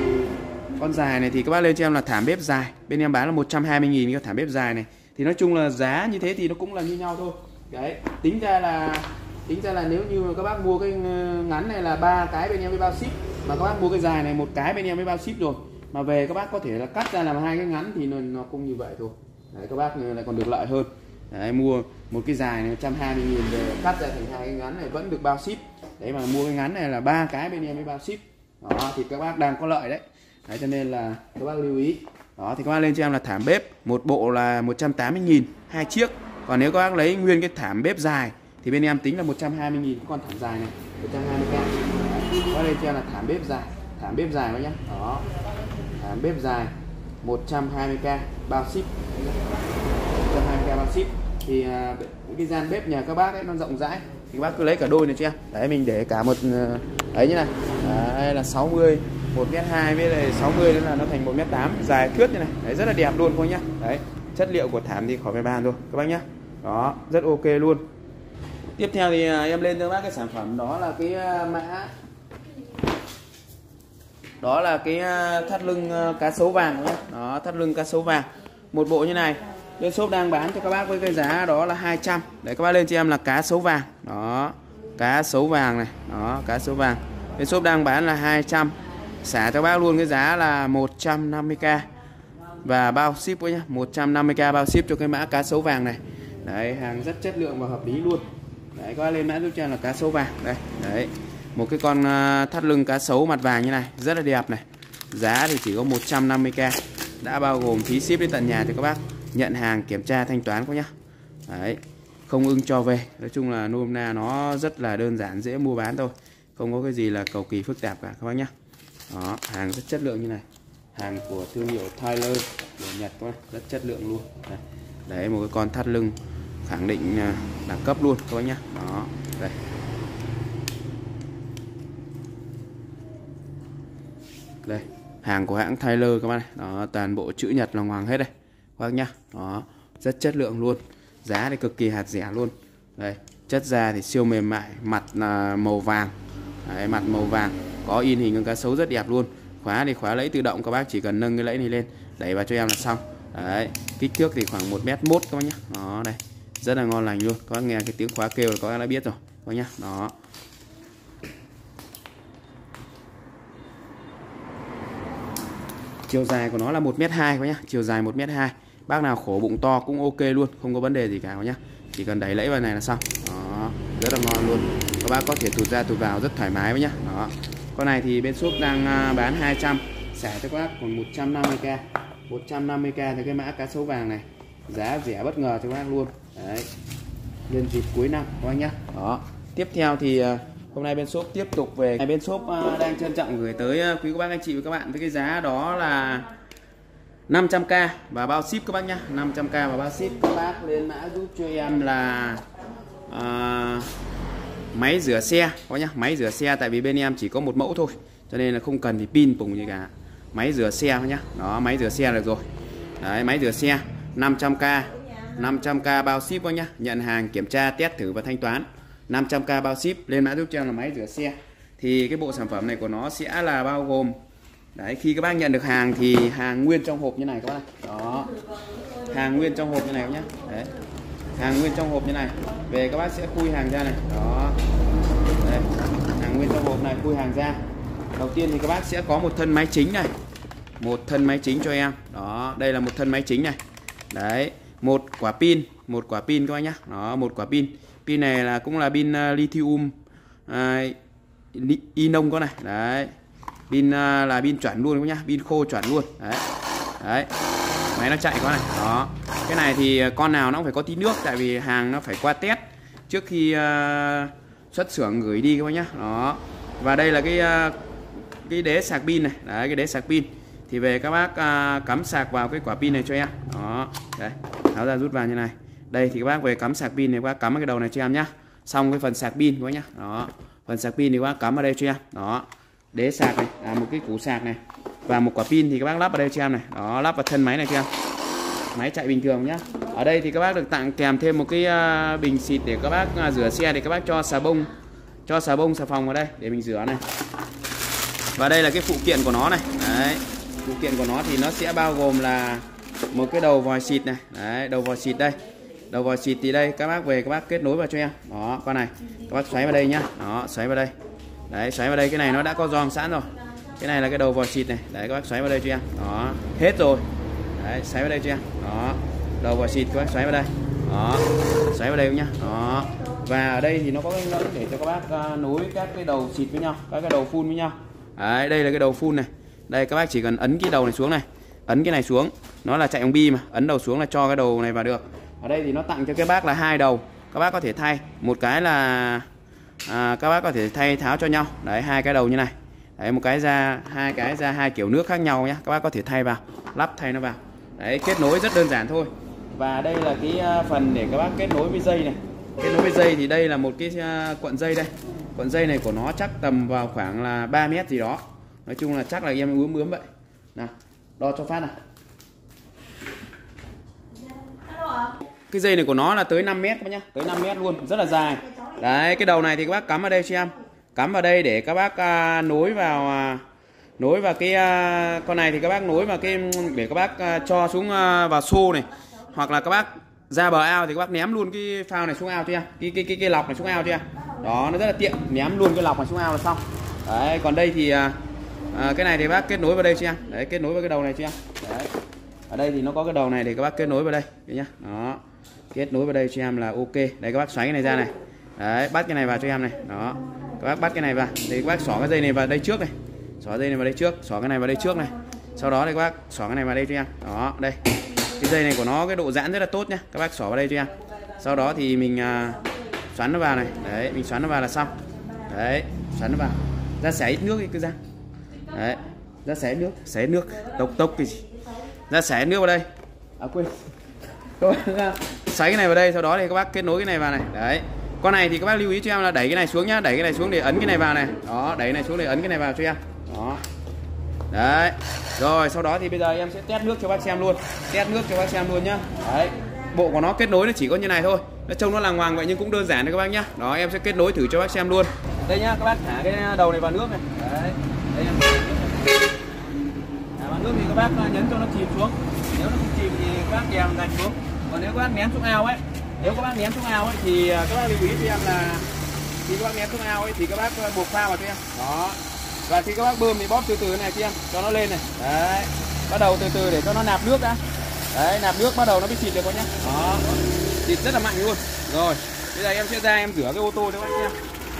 dài này thì các bác lên cho em là thảm bếp dài. Bên em bán là 120.000 cái thảm bếp dài này. Thì nói chung là giá như thế thì nó cũng là như nhau thôi. Đấy, tính ra là nếu như mà các bác mua cái ngắn này là 3 cái bên em mới bao ship, mà các bác mua cái dài này một cái bên em mới bao ship rồi, mà về các bác có thể là cắt ra làm 2 cái ngắn thì nó cũng như vậy thôi. Đấy, các bác lại còn được lợi hơn. Đấy, mua một cái dài này 120.000 về cắt ra thành 2 cái ngắn này vẫn được bao ship. Đấy, mà mua cái ngắn này là 3 cái bên em mới bao ship. Đó thì các bác đang có lợi đấy. Đấy, cho nên là các bác lưu ý. Đó thì các bác lên cho em là thảm bếp một bộ là 180.000 2 chiếc. Còn nếu các bác lấy nguyên cái thảm bếp dài thì bên em tính là 120.000 cái con thảm dài này, 120k. Các bác lên cho em là thảm bếp dài các nhá. Đó. Thảm bếp dài 120k bao ship. 120k bao ship. Thì cái gian bếp nhà các bác ấy nó rộng rãi thì các bác cứ lấy cả đôi này cho em. Đấy, mình để cả một ấy như này. Đây là 60 1m2 với lại 60 nữa là nó thành 1m8 dài thướt như này. Đấy, rất là đẹp luôn thôi nhá. Đấy, chất liệu của thảm thì khỏi phải bàn rồi các bác nhá. Đó, rất ok luôn. Tiếp theo thì em lên cho bác cái sản phẩm đó là cái mã, đó là cái thắt lưng cá sấu vàng nhé. Đó, thắt lưng cá sấu vàng một bộ như này. Bên shop đang bán cho các bác với cái giá đó là 200. Để các bác lên cho em là cá sấu vàng. Đó, cá sấu vàng này. Đó, cá sấu vàng. Bên shop đang bán là 200. Xả cho bác luôn cái giá là 150k và bao ship với nhá. 150k bao ship cho cái mã cá sấu vàng này. Đấy, hàng rất chất lượng và hợp lý luôn. Đấy, các bác lên mã giúp cho em là cá sấu vàng. Đây, đấy. Một cái con thắt lưng cá sấu mặt vàng như này, rất là đẹp này. Giá thì chỉ có 150k. Đã bao gồm phí ship đến tận nhà cho các bác. Nhận hàng, kiểm tra, thanh toán các nhá. Đấy, không ưng cho về. Nói chung là nôm na nó rất là đơn giản, dễ mua bán thôi. Không có cái gì là cầu kỳ phức tạp cả các bác nhá. Đó, hàng rất chất lượng như này. Hàng của thương hiệu Tyler của Nhật các bác, rất chất lượng luôn. Đây. Đấy, một cái con thắt lưng khẳng định đẳng cấp luôn các bác nhá. Đó, đây. Đây, hàng của hãng Tyler các bác này. Đó, toàn bộ chữ Nhật là hoàng hết đây các bác nhá. Đó, rất chất lượng luôn. Giá thì cực kỳ hạt rẻ luôn. Đây, chất da thì siêu mềm mại, mặt là màu vàng. Đấy, mặt màu vàng, có in hình con cá sấu rất đẹp luôn. Khóa thì khóa lẫy tự động, các bác chỉ cần nâng cái lẫy này lên, đẩy vào cho em là xong. Đấy, kích thước thì khoảng 1m1 các bác nhá. Đó, đây, rất là ngon lành luôn. Các bác nghe cái tiếng khóa kêu là các bác đã biết rồi các bác nhá. Đó. Chiều dài của nó là 1m2 các bác nhá, chiều dài 1m2. Bác nào khổ bụng to cũng ok luôn, không có vấn đề gì cả các bác nhá. Chỉ cần đẩy lẫy vào này là xong. Đó, rất là ngon luôn. Các bác có thể tụt ra tụt vào rất thoải mái với nhá. Đó. Con này thì bên shop đang bán 200, xả cho các bác còn 150k. 150k thì cái mã cá sấu vàng này. Giá rẻ bất ngờ cho các bác luôn. Đấy. Nhân dịp cuối năm các bác nhá. Đó. Tiếp theo thì hôm nay bên shop tiếp tục về, bên shop đang trân trọng gửi tới quý cô bác anh chị và các bạn với cái giá đó là 500k và bao ship các bác nhá. 500k và bao ship. Các bác lên mã giúp cho em là máy rửa xe các bác nhá. Máy rửa xe, tại vì bên em chỉ có một mẫu thôi cho nên là không cần thì pin cùng gì cả. Máy rửa xe các nhá. Đó, máy rửa xe được rồi. Đấy, máy rửa xe 500k. 500k bao ship các nhá. Nhận hàng, kiểm tra, test thử và thanh toán. 500k bao ship. Lên mã giúp cho em là máy rửa xe. Thì cái bộ sản phẩm này của nó sẽ là bao gồm, đấy, khi các bác nhận được hàng thì hàng nguyên trong hộp như này các bác này. Đó, hàng nguyên trong hộp như này các nhá. Đấy, hàng nguyên trong hộp như này. Về các bác sẽ khui hàng ra này. Đó, đây, hàng nguyên trong hộp này, khui hàng ra. Đầu tiên thì các bác sẽ có một thân máy chính này, một thân máy chính cho em. Đó, đây là một thân máy chính này. Đấy, một quả pin các bác nhá. Đó, một quả pin. Pin này là cũng là pin lithium ion con này. Đấy. Pin là pin chuẩn luôn các nhá, pin khô chuẩn luôn. Đấy. Đấy. Máy nó chạy con này. Đó. Cái này thì con nào nó cũng phải có tí nước, tại vì hàng nó phải qua test trước khi xuất xưởng gửi đi các bác nhá. Đó. Và đây là cái đế sạc pin này. Đấy, cái đế sạc pin. Thì về các bác cắm sạc vào cái quả pin này cho em. Đó. Đấy. Tháo ra rút vào như này. Đây thì các bác về cắm sạc pin này, các bác cắm vào cái đầu này cho em nhá. Xong cái phần sạc pin các bác nhá. Đó. Phần sạc pin thì các bác cắm vào đây cho em. Đó. Đế sạc này, một cái củ sạc này và một quả pin thì các bác lắp vào đây cho em này. Đó, lắp vào thân máy này cho em. Máy chạy bình thường nhá. Ở đây thì các bác được tặng kèm thêm một cái bình xịt để các bác rửa xe, để các bác cho xà bông xà phòng vào đây để mình rửa này. Và đây là cái phụ kiện của nó này. Đấy. Phụ kiện của nó thì nó sẽ bao gồm là một cái đầu vòi xịt này. Đấy, đầu vòi xịt đây. Đầu vòi xịt thì đây các bác về các bác kết nối vào cho em. Đó, con này. Các bác xoáy vào đây nhá. Đó, xoáy vào đây. Đấy, xoáy vào đây, cái này nó đã có gioăng sẵn rồi. Cái này là cái đầu vòi xịt này. Đấy, các bác xoáy vào đây cho em. Đó, hết rồi. Đấy, xoáy vào đây cho em. Đó, đầu vòi xịt các bác xoáy vào đây. Đó, xoáy vào đây nhá. Đó. Và ở đây thì nó có cái ngưỡng để cho các bác nối các cái đầu xịt với nhau, các cái đầu phun với nhau. Đấy, đây là cái đầu phun này. Đây các bác chỉ cần ấn cái đầu này xuống này, ấn cái này xuống, nó là chạy bằng bi mà, ấn đầu xuống là cho cái đầu này vào được. Ở đây thì nó tặng cho các bác là 2 đầu, các bác có thể thay. Một cái là các bác có thể thay tháo cho nhau. Đấy, 2 cái đầu như này. Đấy, một cái ra, 2 cái ra 2 kiểu nước khác nhau nhá. Các bác có thể thay vào, lắp thay nó vào. Đấy, kết nối rất đơn giản thôi. Và đây là cái phần để các bác kết nối với dây này. Kết nối với dây thì đây là một cái cuộn dây đây. Cuộn dây này của nó chắc tầm vào khoảng là 3 mét gì đó. Nói chung là chắc là em ướm vậy. Nào, đo cho phát nào. Cái dây này của nó là tới 5 mét các bác nhá, tới 5 mét luôn, rất là dài. Đấy, cái đầu này thì các bác cắm vào đây cho em. Cắm vào đây để các bác nối vào cái con này thì các bác nối vào cái để các bác cho xuống vào xô này. Hoặc là các bác ra bờ ao thì các bác ném luôn cái phao này xuống ao cho em. Cái lọc này xuống ao cho em. Đó, nó rất là tiện, ném luôn cái lọc này xuống ao là xong. Đấy, còn đây thì cái này thì bác kết nối vào đây cho em. Đấy, kết nối vào cái đầu này cho em. Đấy. Ở đây thì nó có cái đầu này để các bác kết nối vào đây nhá. Đó. Kết nối vào đây cho em là ok. Đây các bác xoáy cái này ra này. Đấy, bắt cái này vào cho em này. Đó. Các bác bắt cái này vào. Thì các bác xỏ cái dây này vào đây trước này. Xỏ dây này vào đây trước, xỏ cái này vào đây trước này. Sau đó thì các bác xỏ cái này vào đây cho em. Đó, đây. Cái dây này của nó cái độ giãn rất là tốt nhá. Các bác xỏ vào đây cho em. Sau đó thì mình xoắn nó vào này. Đấy, mình xoắn nó vào là xong. Đấy, xoắn nó vào. Ra xẻ ít nước đi cứ ra. Đấy, ra xẻ nước, tốc cái gì. Ra xẻ nước vào đây. Quên. Xoáy cái này vào đây, sau đó thì các bác kết nối cái này vào này. Đấy. Con này thì các bác lưu ý cho em là đẩy cái này xuống nhá, đẩy cái này xuống để ấn cái này vào này. Đó, đẩy cái này xuống để ấn cái này vào cho em. Đó. Đấy. Rồi, sau đó thì bây giờ em sẽ test nước cho bác xem luôn. Test nước cho bác xem luôn nhá. Đấy. Bộ của nó kết nối nó chỉ có như này thôi. Nó trông nó lằng ngoằng vậy nhưng cũng đơn giản đấy các bác nhá. Đó, em sẽ kết nối thử cho bác xem luôn. Đây nhá, các bác thả cái đầu này vào nước này. Đấy. Đây em thả vào nước thì các bác nhấn cho nó chìm xuống. Nếu nó không chìm thì các bác đèo gạch xuống. Còn nếu các bác ném xuống ao ấy, thì các bác lưu ý cho em là khi các bác ném xuống ao ấy thì các bác buộc phao vào cho em. Đó. Và khi các bác bơm thì bóp từ từ này cho em, cho nó lên này. Đấy. Bắt đầu từ từ để cho nó nạp nước đã. Đấy, nạp nước bắt đầu nó mới xịt được con nhá. Đó. Xịt rất là mạnh luôn. Rồi, bây giờ em sẽ ra em rửa cái ô tô cho các bác nhá.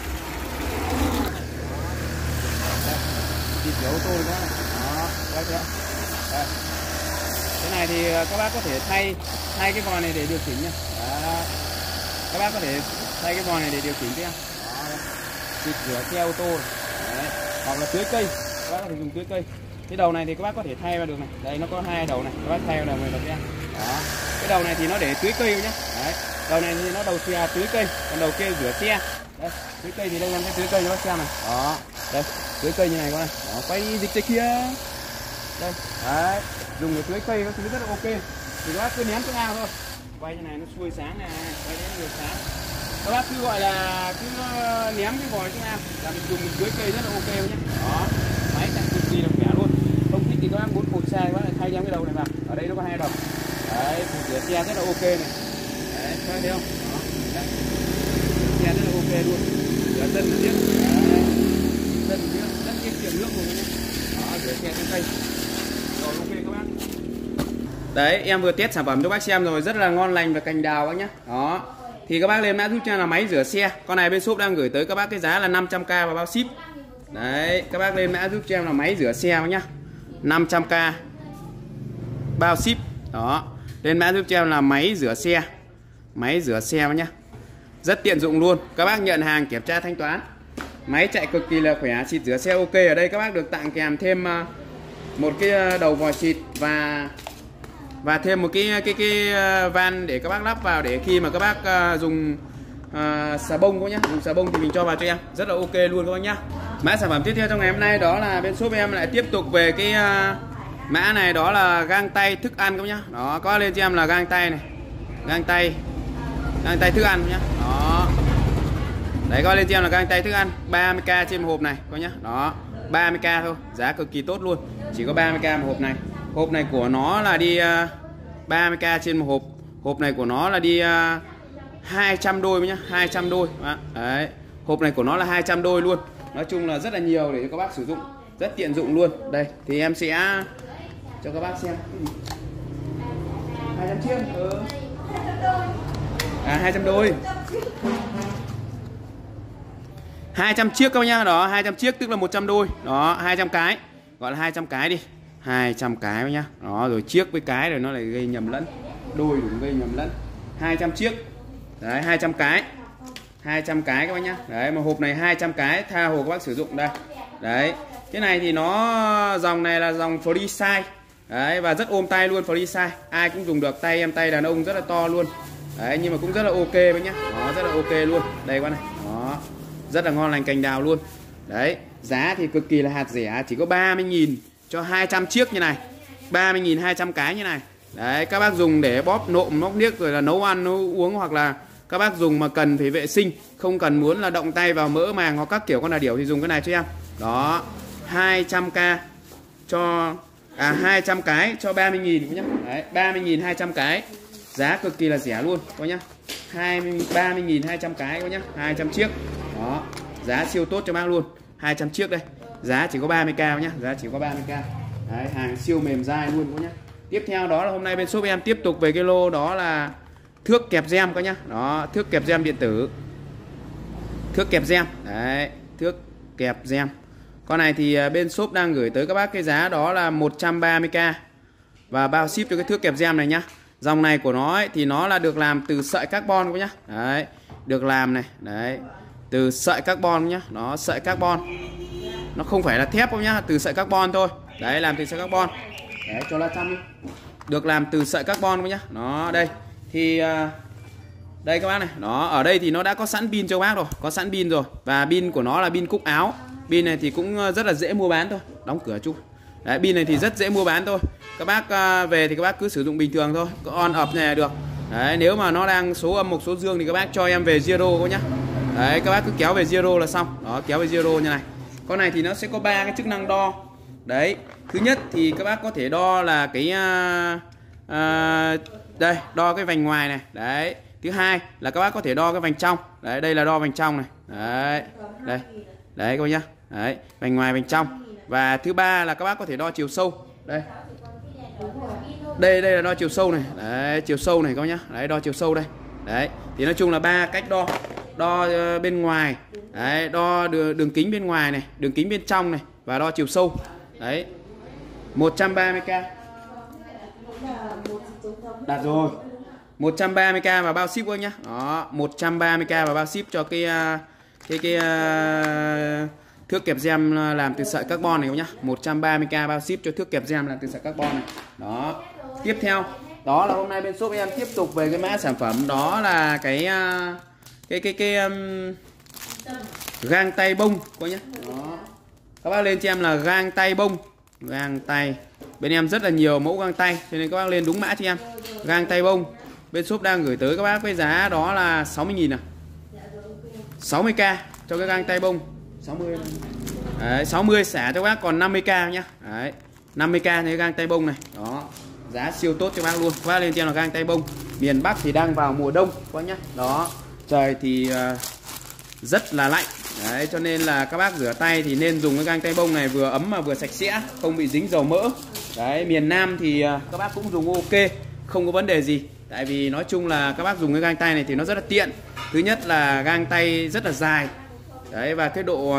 Xịt rửa ô tô cho các bác này. Đó, các bác thấy không? Đây. Cái này thì các bác có thể thay cái vòi này để điều chỉnh nha. Đó. Các bác có thể thay cái vòi này để điều chỉnh cho em. Đó. Xịt rửa xe ô tô. Đấy. Hoặc là tưới cây, các bác có thể dùng tưới cây. Cái đầu này thì các bác có thể thay vào được này. Đây nó có 2 đầu này, các bác thay vào đầu này được nha. Đó. Cái đầu này thì nó để tưới cây nhá. Đấy. Đầu này thì nó đầu xe tưới cây, còn đầu kia rửa xe. Đây, tưới cây thì đây em sẽ tưới cây cho bác xem này. Đó. Đây, tưới cây như này các bạn. Đó, quay dịch đây kia. Đây. Đấy. Dùng để tưới cây các thứ rất là ok. Thì các bác cứ ném xuống ao thôi. Quay như này nó xuôi sáng này, quay đến nhiều sáng. Các bác cứ gọi là cứ ném cái vòi xuống ao là mình dùng tưới cây rất là ok nhé. Đó. Máy chạy cực kỳ là khỏe luôn. Không thích thì các bác muốn phụt xe các bác lại thay cho cái đầu này vào. Ở đây nó có 2 đầu. Đấy, phụt rửa xe rất là ok này. Đấy, các bác thấy không? Đó. Đấy. Xe rất là ok luôn. Rửa dân là biết. Đấy. Dân biết, rất tiết kiệm nước luôn nhé. Đó, rửa xe trên cây. Rồi ok các bác. Đấy, em vừa test sản phẩm cho bác xem rồi, rất là ngon lành và cành đào bác nhá. Đó. Thì các bác lên mã giúp cho em là máy rửa xe. Con này bên shop đang gửi tới các bác cái giá là 500k và bao ship. Đấy, các bác lên mã giúp cho em là máy rửa xe bác nhá. 500k bao ship. Đó. Lên mã giúp cho em là máy rửa xe. Máy rửa xe bác nhá. Rất tiện dụng luôn. Các bác nhận hàng kiểm tra thanh toán. Máy chạy cực kỳ là khỏe, xịt rửa xe ok. Ở đây các bác được tặng kèm thêm một cái đầu vòi xịt và thêm một cái van để các bác lắp vào, để khi mà các bác dùng xà bông các nhá, dùng xà bông thì mình cho vào cho em, rất là ok luôn các bác nhá. Mã sản phẩm tiếp theo trong ngày hôm nay đó là bên shop em lại tiếp tục về cái mã này, đó là găng tay thức ăn các bác nhá. Đó, có lên cho em là găng tay này, găng tay thức ăn nhá. Đó. Đấy, có lên cho em là găng tay thức ăn 30k trên một hộp này coi nhá. Đó, 30k thôi, giá cực kỳ tốt luôn, chỉ có 30k một hộp này. Hộp này của nó là đi 30k trên một hộp. Hộp này của nó là đi 200 đôi nhá, 200 đôi. Đấy, hộp này của nó là 200 đôi luôn. Nói chung là rất là nhiều để cho các bác sử dụng, rất tiện dụng luôn. Đây, thì em sẽ cho các bác xem. 200 chiếc. 200 đôi. 200 chiếc các bác nhá. Đó, 200 chiếc tức là 100 đôi. Đó, 200 cái. Gọi là 200 cái đi. 200 cái nhá. Đó, rồi chiếc với cái rồi nó lại gây nhầm lẫn. Đôi cũng gây nhầm lẫn. 200 chiếc. Đấy, 200 cái. 200 cái các bác nhá. Đấy, mà hộp này 200 cái tha hồ các bác sử dụng đây. Đấy. Cái này thì nó dòng này là dòng free size. Đấy, và rất ôm tay luôn, free size. Ai cũng dùng được, tay em tay đàn ông rất là to luôn. Đấy, nhưng mà cũng rất là ok bác nhá. Đó, rất là ok luôn. Đây các bác này. Đó. Rất là ngon lành cành đào luôn. Đấy, giá thì cực kỳ là hạt rẻ, chỉ có 30.000 cho 200 chiếc như này. 30.000 200 cái như này. Đấy, các bác dùng để bóp nộm móc niếc rồi là nấu ăn nấu uống, hoặc là các bác dùng mà cần phải vệ sinh, không cần muốn là động tay vào mỡ màng hoặc các kiểu con đà điểu thì dùng cái này cho em. Đó, 200k cho 200 cái cho 30.000 nhá. Đấy, 30.000 200 cái. Giá cực kỳ là rẻ luôn coi nhá. 30.000 200 cái coi nhá, 200 chiếc. Đó, giá siêu tốt cho bác luôn. 200 chiếc đây. Giá chỉ có 30k nhá, giá chỉ có 30k. Đấy, hàng siêu mềm dai luôn các nhá. Tiếp theo đó là hôm nay bên shop em tiếp tục về cái lô đó là thước kẹp gem các nhá. Đó, thước kẹp gem điện tử. Thước kẹp gem. Đấy, thước kẹp gem. Con này thì bên shop đang gửi tới các bác cái giá đó là 130k và bao ship cho cái thước kẹp gem này nhá. Dòng này của nó ấy, thì nó là được làm từ sợi carbon các nhá. Đấy, được làm này, đấy, từ sợi carbon nhá. Nó sợi carbon. Nó không phải là thép đâu nhá, từ sợi carbon thôi. Đấy, làm từ sợi carbon. Đấy, cho là trăm đi. Được làm từ sợi carbon các nhá. Nó đây. Thì đây các bác này, nó ở đây thì nó đã có sẵn pin cho bác rồi, có sẵn pin rồi. Và pin của nó là pin cúc áo. Pin này thì cũng rất là dễ mua bán thôi. Đóng cửa chung. Đấy, pin này thì rất dễ mua bán thôi. Các bác về thì các bác cứ sử dụng bình thường thôi, có on off này là được. Đấy, nếu mà nó đang số âm một số dương thì các bác cho em về zero các nhá. Đấy, các bác cứ kéo về zero là xong. Đó, kéo về zero như này. Con này thì nó sẽ có 3 cái chức năng đo. Đấy, thứ nhất thì các bác có thể đo là cái đây, đo cái vành ngoài này. Đấy, thứ hai là các bác có thể đo cái vành trong. Đấy, đây là đo vành trong này. Đấy, đây, đấy các bác nhá. Đấy, vành ngoài vành trong. Và thứ ba là các bác có thể đo chiều sâu. Đây, đây là đo chiều sâu này. Đấy, chiều sâu này các bác nhá. Đấy, đo chiều sâu đây. Đấy, thì nói chung là 3 cách đo. Đo bên ngoài. Đấy, đo đường kính bên ngoài này, đường kính bên trong này, và đo chiều sâu. Đấy, 130k. Đạt rồi. 130k và bao ship các nhá. Đó, 130k và bao ship cho cái thước kẹp gem làm từ sợi carbon này các nhá. 130k bao ship cho thước kẹp gem làm từ sợi carbon này. Đó. Tiếp theo, đó là hôm nay bên shop em tiếp tục về cái mã sản phẩm đó là cái gang tay bông coi nhá. Đó. Các bác lên cho em là gang tay bông, gang tay. Bên em rất là nhiều mẫu gang tay cho nên các bác lên đúng mã cho em. Gang tay bông. Bên shop đang gửi tới các bác với giá đó là 60.000 à. 60k cho cái gang tay bông. 60. Đấy, 60 xả cho bác còn 50k nhá. Đấy, 50k cái gang tay bông này. Đó. Giá siêu tốt cho bác luôn. Các bác lên cho em là gang tay bông. Miền Bắc thì đang vào mùa đông các nhá. Đó. Trời thì rất là lạnh. Đấy, cho nên là các bác rửa tay thì nên dùng cái gang tay bông này vừa ấm mà vừa sạch sẽ, không bị dính dầu mỡ. Đấy, miền Nam thì các bác cũng dùng ok, không có vấn đề gì. Tại vì nói chung là các bác dùng cái gang tay này thì nó rất là tiện. Thứ nhất là gang tay rất là dài. Đấy, và cái độ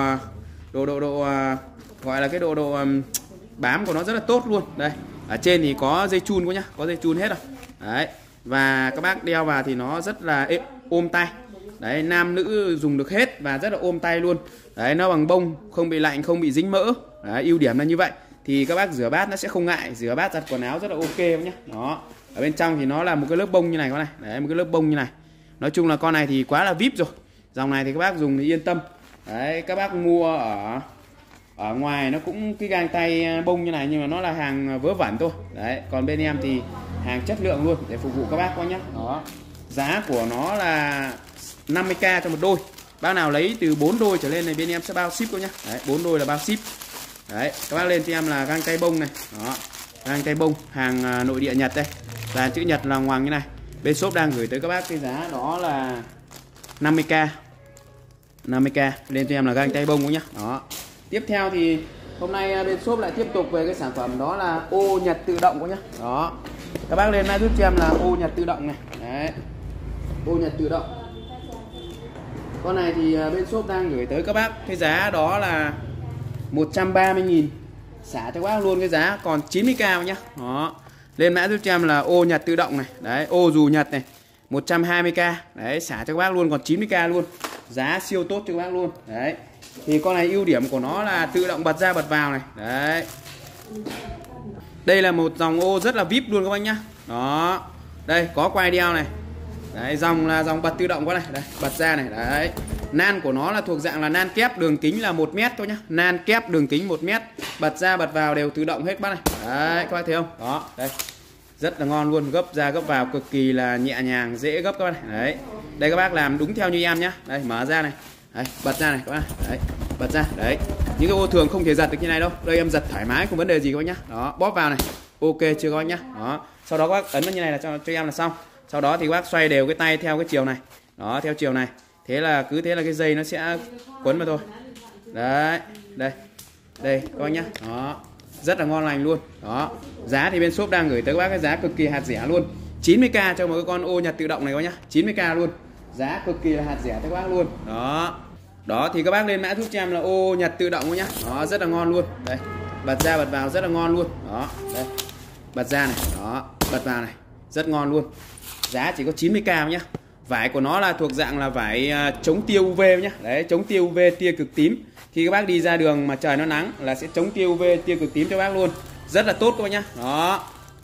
gọi là cái độ bám của nó rất là tốt luôn. Đây, ở trên thì có dây chun quá nhá, có dây chun hết rồi. Đấy, và các bác đeo vào thì nó rất là ôm tay. Đấy, nam nữ dùng được hết và rất là ôm tay luôn. Đấy, nó bằng bông, không bị lạnh, không bị dính mỡ. Đấy, ưu điểm là như vậy. Thì các bác rửa bát nó sẽ không ngại, rửa bát giặt quần áo rất là ok nhá. Đó. Ở bên trong thì nó là một cái lớp bông như này con này. Đấy, một cái lớp bông như này. Nói chung là con này thì quá là VIP rồi. Dòng này thì các bác dùng thì yên tâm. Đấy, các bác mua ở ngoài nó cũng cái gang tay bông như này nhưng mà nó là hàng vớ vẩn thôi. Đấy, còn bên em thì hàng chất lượng luôn để phục vụ các bác coi nhá. Đó. Giá của nó là 50k cho một đôi. Bác nào lấy từ 4 đôi trở lên này bên em sẽ bao ship cô nhá. Đấy, 4 đôi là bao ship. Đấy, các bác lên cho em là gang tay bông này. Đó. Gang tay bông hàng nội địa Nhật đây. Dàn chữ Nhật là hoàng như này. Bên shop đang gửi tới các bác cái giá đó là 50k. 50k lên cho em là gang tay bông cô nhá. Đó. Tiếp theo thì hôm nay bên shop lại tiếp tục về cái sản phẩm đó là ô nhật tự động cô nhá. Đó. Các bác lên giúp cho em là ô nhật tự động này. Đấy. Ô nhật tự động. Con này thì bên shop đang gửi tới các bác cái giá đó là 130.000. Xả cho các bác luôn cái giá còn 90k nhá. Đó. Lên mã giúp cho em là ô nhật tự động này. Đấy, ô dù nhật này 120k. Đấy, xả cho các bác luôn còn 90k luôn. Giá siêu tốt cho các bác luôn. Đấy. Thì con này ưu điểm của nó là tự động bật ra bật vào này. Đấy. Đây là một dòng ô rất là VIP luôn các bác nhá. Đó. Đây có quai đeo này. Đấy, dòng là dòng bật tự động quá này. Đây, bật ra này. Đấy. Nan của nó là thuộc dạng là nan kép, đường kính là 1m thôi nhá. Nan kép đường kính 1m. Bật ra bật vào đều tự động hết bác này. Đấy, các bác thấy không? Đó, đây. Rất là ngon luôn, gấp ra gấp vào cực kỳ là nhẹ nhàng, dễ gấp các bác này. Đấy. Đây các bác làm đúng theo như em nhá. Đây, mở ra này. Đấy, bật ra này các bác. Đấy, bật ra. Đấy. Những cái ô thường không thể giật được như này đâu. Đây em giật thoải mái không vấn đề gì các bác nhá. Đó, bóp vào này. Ok chưa các bác nhá. Đó. Sau đó các bác ấn vào như này là cho em là xong. Sau đó thì các bác xoay đều cái tay theo cái chiều này. Đó, theo chiều này. Thế là cứ thế là cái dây nó sẽ quấn vào thôi. Đấy, đây. Đây các bác nhá. Đó. Rất là ngon lành luôn. Đó. Giá thì bên shop đang gửi tới các bác cái giá cực kỳ hạt rẻ luôn. 90k cho một cái con ô nhật tự động này các bác nhá. 90k luôn. Giá cực kỳ là hạt rẻ cho các bác luôn. Đó. Đó thì các bác lên mã giúp cho em là ô nhật tự động nhá. Đó, rất là ngon luôn. Đây. Bật ra bật vào rất là ngon luôn. Đó, đây. Bật ra này. Đó, bật vào này. Rất ngon luôn. Giá chỉ có 90k nhá. Vải của nó là thuộc dạng là vải chống tia UV nhá. Đấy, chống tia UV tia cực tím. Khi các bác đi ra đường mà trời nó nắng là sẽ chống tia UV tia cực tím cho bác luôn. Rất là tốt các bác nhá. Đó.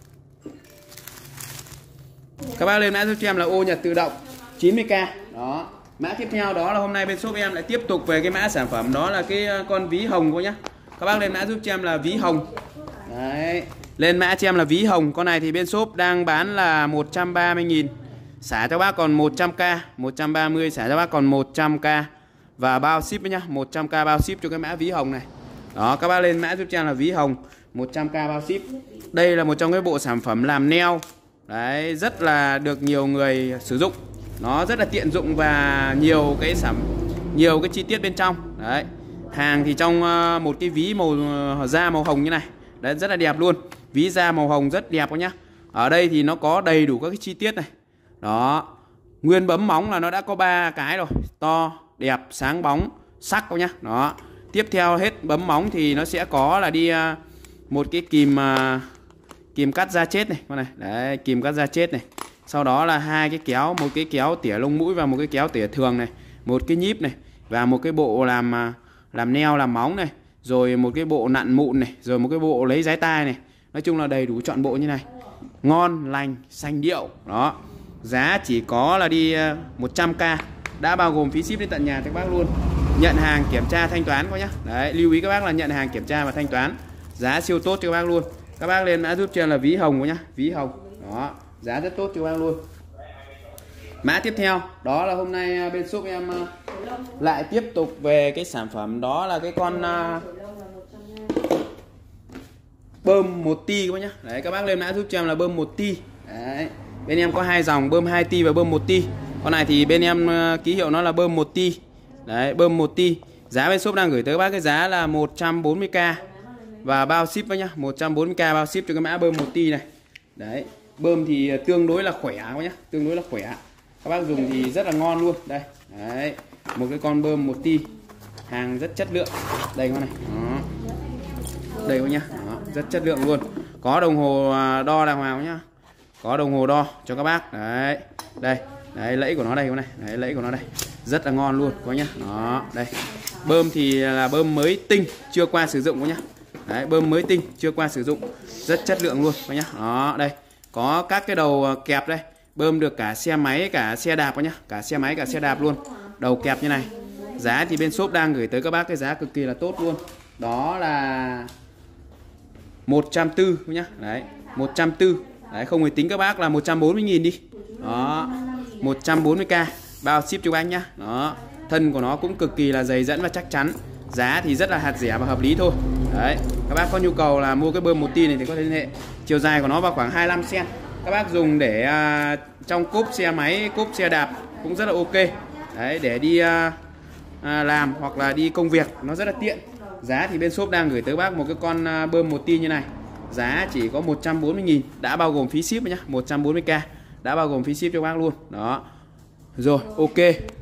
Các bác lên mã giúp cho em là ô nhật tự động 90k. Đó. Mã tiếp theo đó là hôm nay bên shop em lại tiếp tục về cái mã sản phẩm đó là cái con ví hồng cô nhá. Các bác lên mã giúp cho em là ví hồng. Đấy. Lên mã cho em là ví hồng. Con này thì bên shop đang bán là 130.000. Xả cho bác còn 100k, 130 xả cho bác còn 100k. Và bao ship nhá, 100k bao ship cho cái mã ví hồng này. Đó, các bác lên mã giúp cho em là ví hồng, 100k bao ship. Đây là một trong cái bộ sản phẩm làm nail. Đấy, rất là được nhiều người sử dụng. Nó rất là tiện dụng và nhiều cái chi tiết bên trong. Đấy. Hàng thì trong một cái ví màu da màu hồng như này. Đấy, rất là đẹp luôn. Ví da màu hồng rất đẹp nhá. Ở đây thì nó có đầy đủ các cái chi tiết này. Đó. Nguyên bấm móng là nó đã có 3 cái rồi. To, đẹp, sáng bóng, sắc các nhá. Đó. Tiếp theo hết bấm móng thì nó sẽ có là đi một cái kìm cắt da chết này con này. Đấy, kìm cắt da chết này. Sau đó là hai cái kéo, một cái kéo tỉa lông mũi và một cái kéo tỉa thường này, một cái nhíp này và một cái bộ làm nail làm móng này, rồi một cái bộ nặn mụn này, rồi một cái bộ lấy giái tai này. Nói chung là đầy đủ trọn bộ như này. Ngon, lành, xanh điệu. Đó. Giá chỉ có là đi 100k, đã bao gồm phí ship đến tận nhà cho các bác luôn. Nhận hàng kiểm tra thanh toán các nhá. Đấy, lưu ý các bác là nhận hàng kiểm tra và thanh toán. Giá siêu tốt cho các bác luôn. Các bác lên mã giúp cho em là ví hồng nhá, ví hồng. Đó, giá rất tốt cho các bác luôn. Mã tiếp theo đó là hôm nay bên shop em lại tiếp tục về cái sản phẩm đó là cái con bơm 1T các bác nhá. Đấy, các bác lên mã giúp cho em là bơm 1T. Đấy. Bên em có hai dòng bơm 2T và bơm 1T. Con này thì bên em ký hiệu nó là bơm 1T. Đấy, bơm 1T. Giá bên shop đang gửi tới các bác cái giá là 140k. và bao ship với nhá, 140k bao ship cho cái mã bơm 1T này. Đấy, bơm thì tương đối là khỏe các nhá, tương đối là khỏe. Các bác dùng thì rất là ngon luôn. Đây, đấy, một cái con bơm 1T, hàng rất chất lượng. Đây con này, đó. Đây các nhá, đó, rất chất lượng luôn. Có đồng hồ đo đàng hoàng nhá, có đồng hồ đo cho các bác. Đấy, đây, đấy lẫy của nó đây các này, đấy lẫy của nó đây, rất là ngon luôn các nhá. Đó, đây, bơm thì là bơm mới tinh, chưa qua sử dụng các nhá. Đấy, bơm mới tinh, chưa qua sử dụng, rất chất lượng luôn các nhá. Đó, đây, có các cái đầu kẹp đây, bơm được cả xe máy cả xe đạp các nhá, cả xe máy cả xe đạp luôn, đầu kẹp như này. Giá thì bên shop đang gửi tới các bác cái giá cực kỳ là tốt luôn, đó là 140 nhá. Đấy, 140. Đấy, không phải tính các bác là 140.000 đi. Đó, 140k bao ship cho anh nhá. Đó, thân của nó cũng cực kỳ là dày dẫn và chắc chắn. Giá thì rất là hạt rẻ và hợp lý thôi. Đấy, các bác có nhu cầu là mua cái bơm 1T này thì có thể liên hệ. Chiều dài của nó vào khoảng 25 cm. Các bác dùng để trong cốp xe máy, cốp xe đạp cũng rất là ok. Đấy, để đi làm hoặc là đi công việc nó rất là tiện. Giá thì bên shop đang gửi tới bác một cái con bơm 1T như này. Giá chỉ có 140.000, đã bao gồm phí ship nhá, 140k đã bao gồm phí ship cho bác luôn. Đó. Rồi, ok.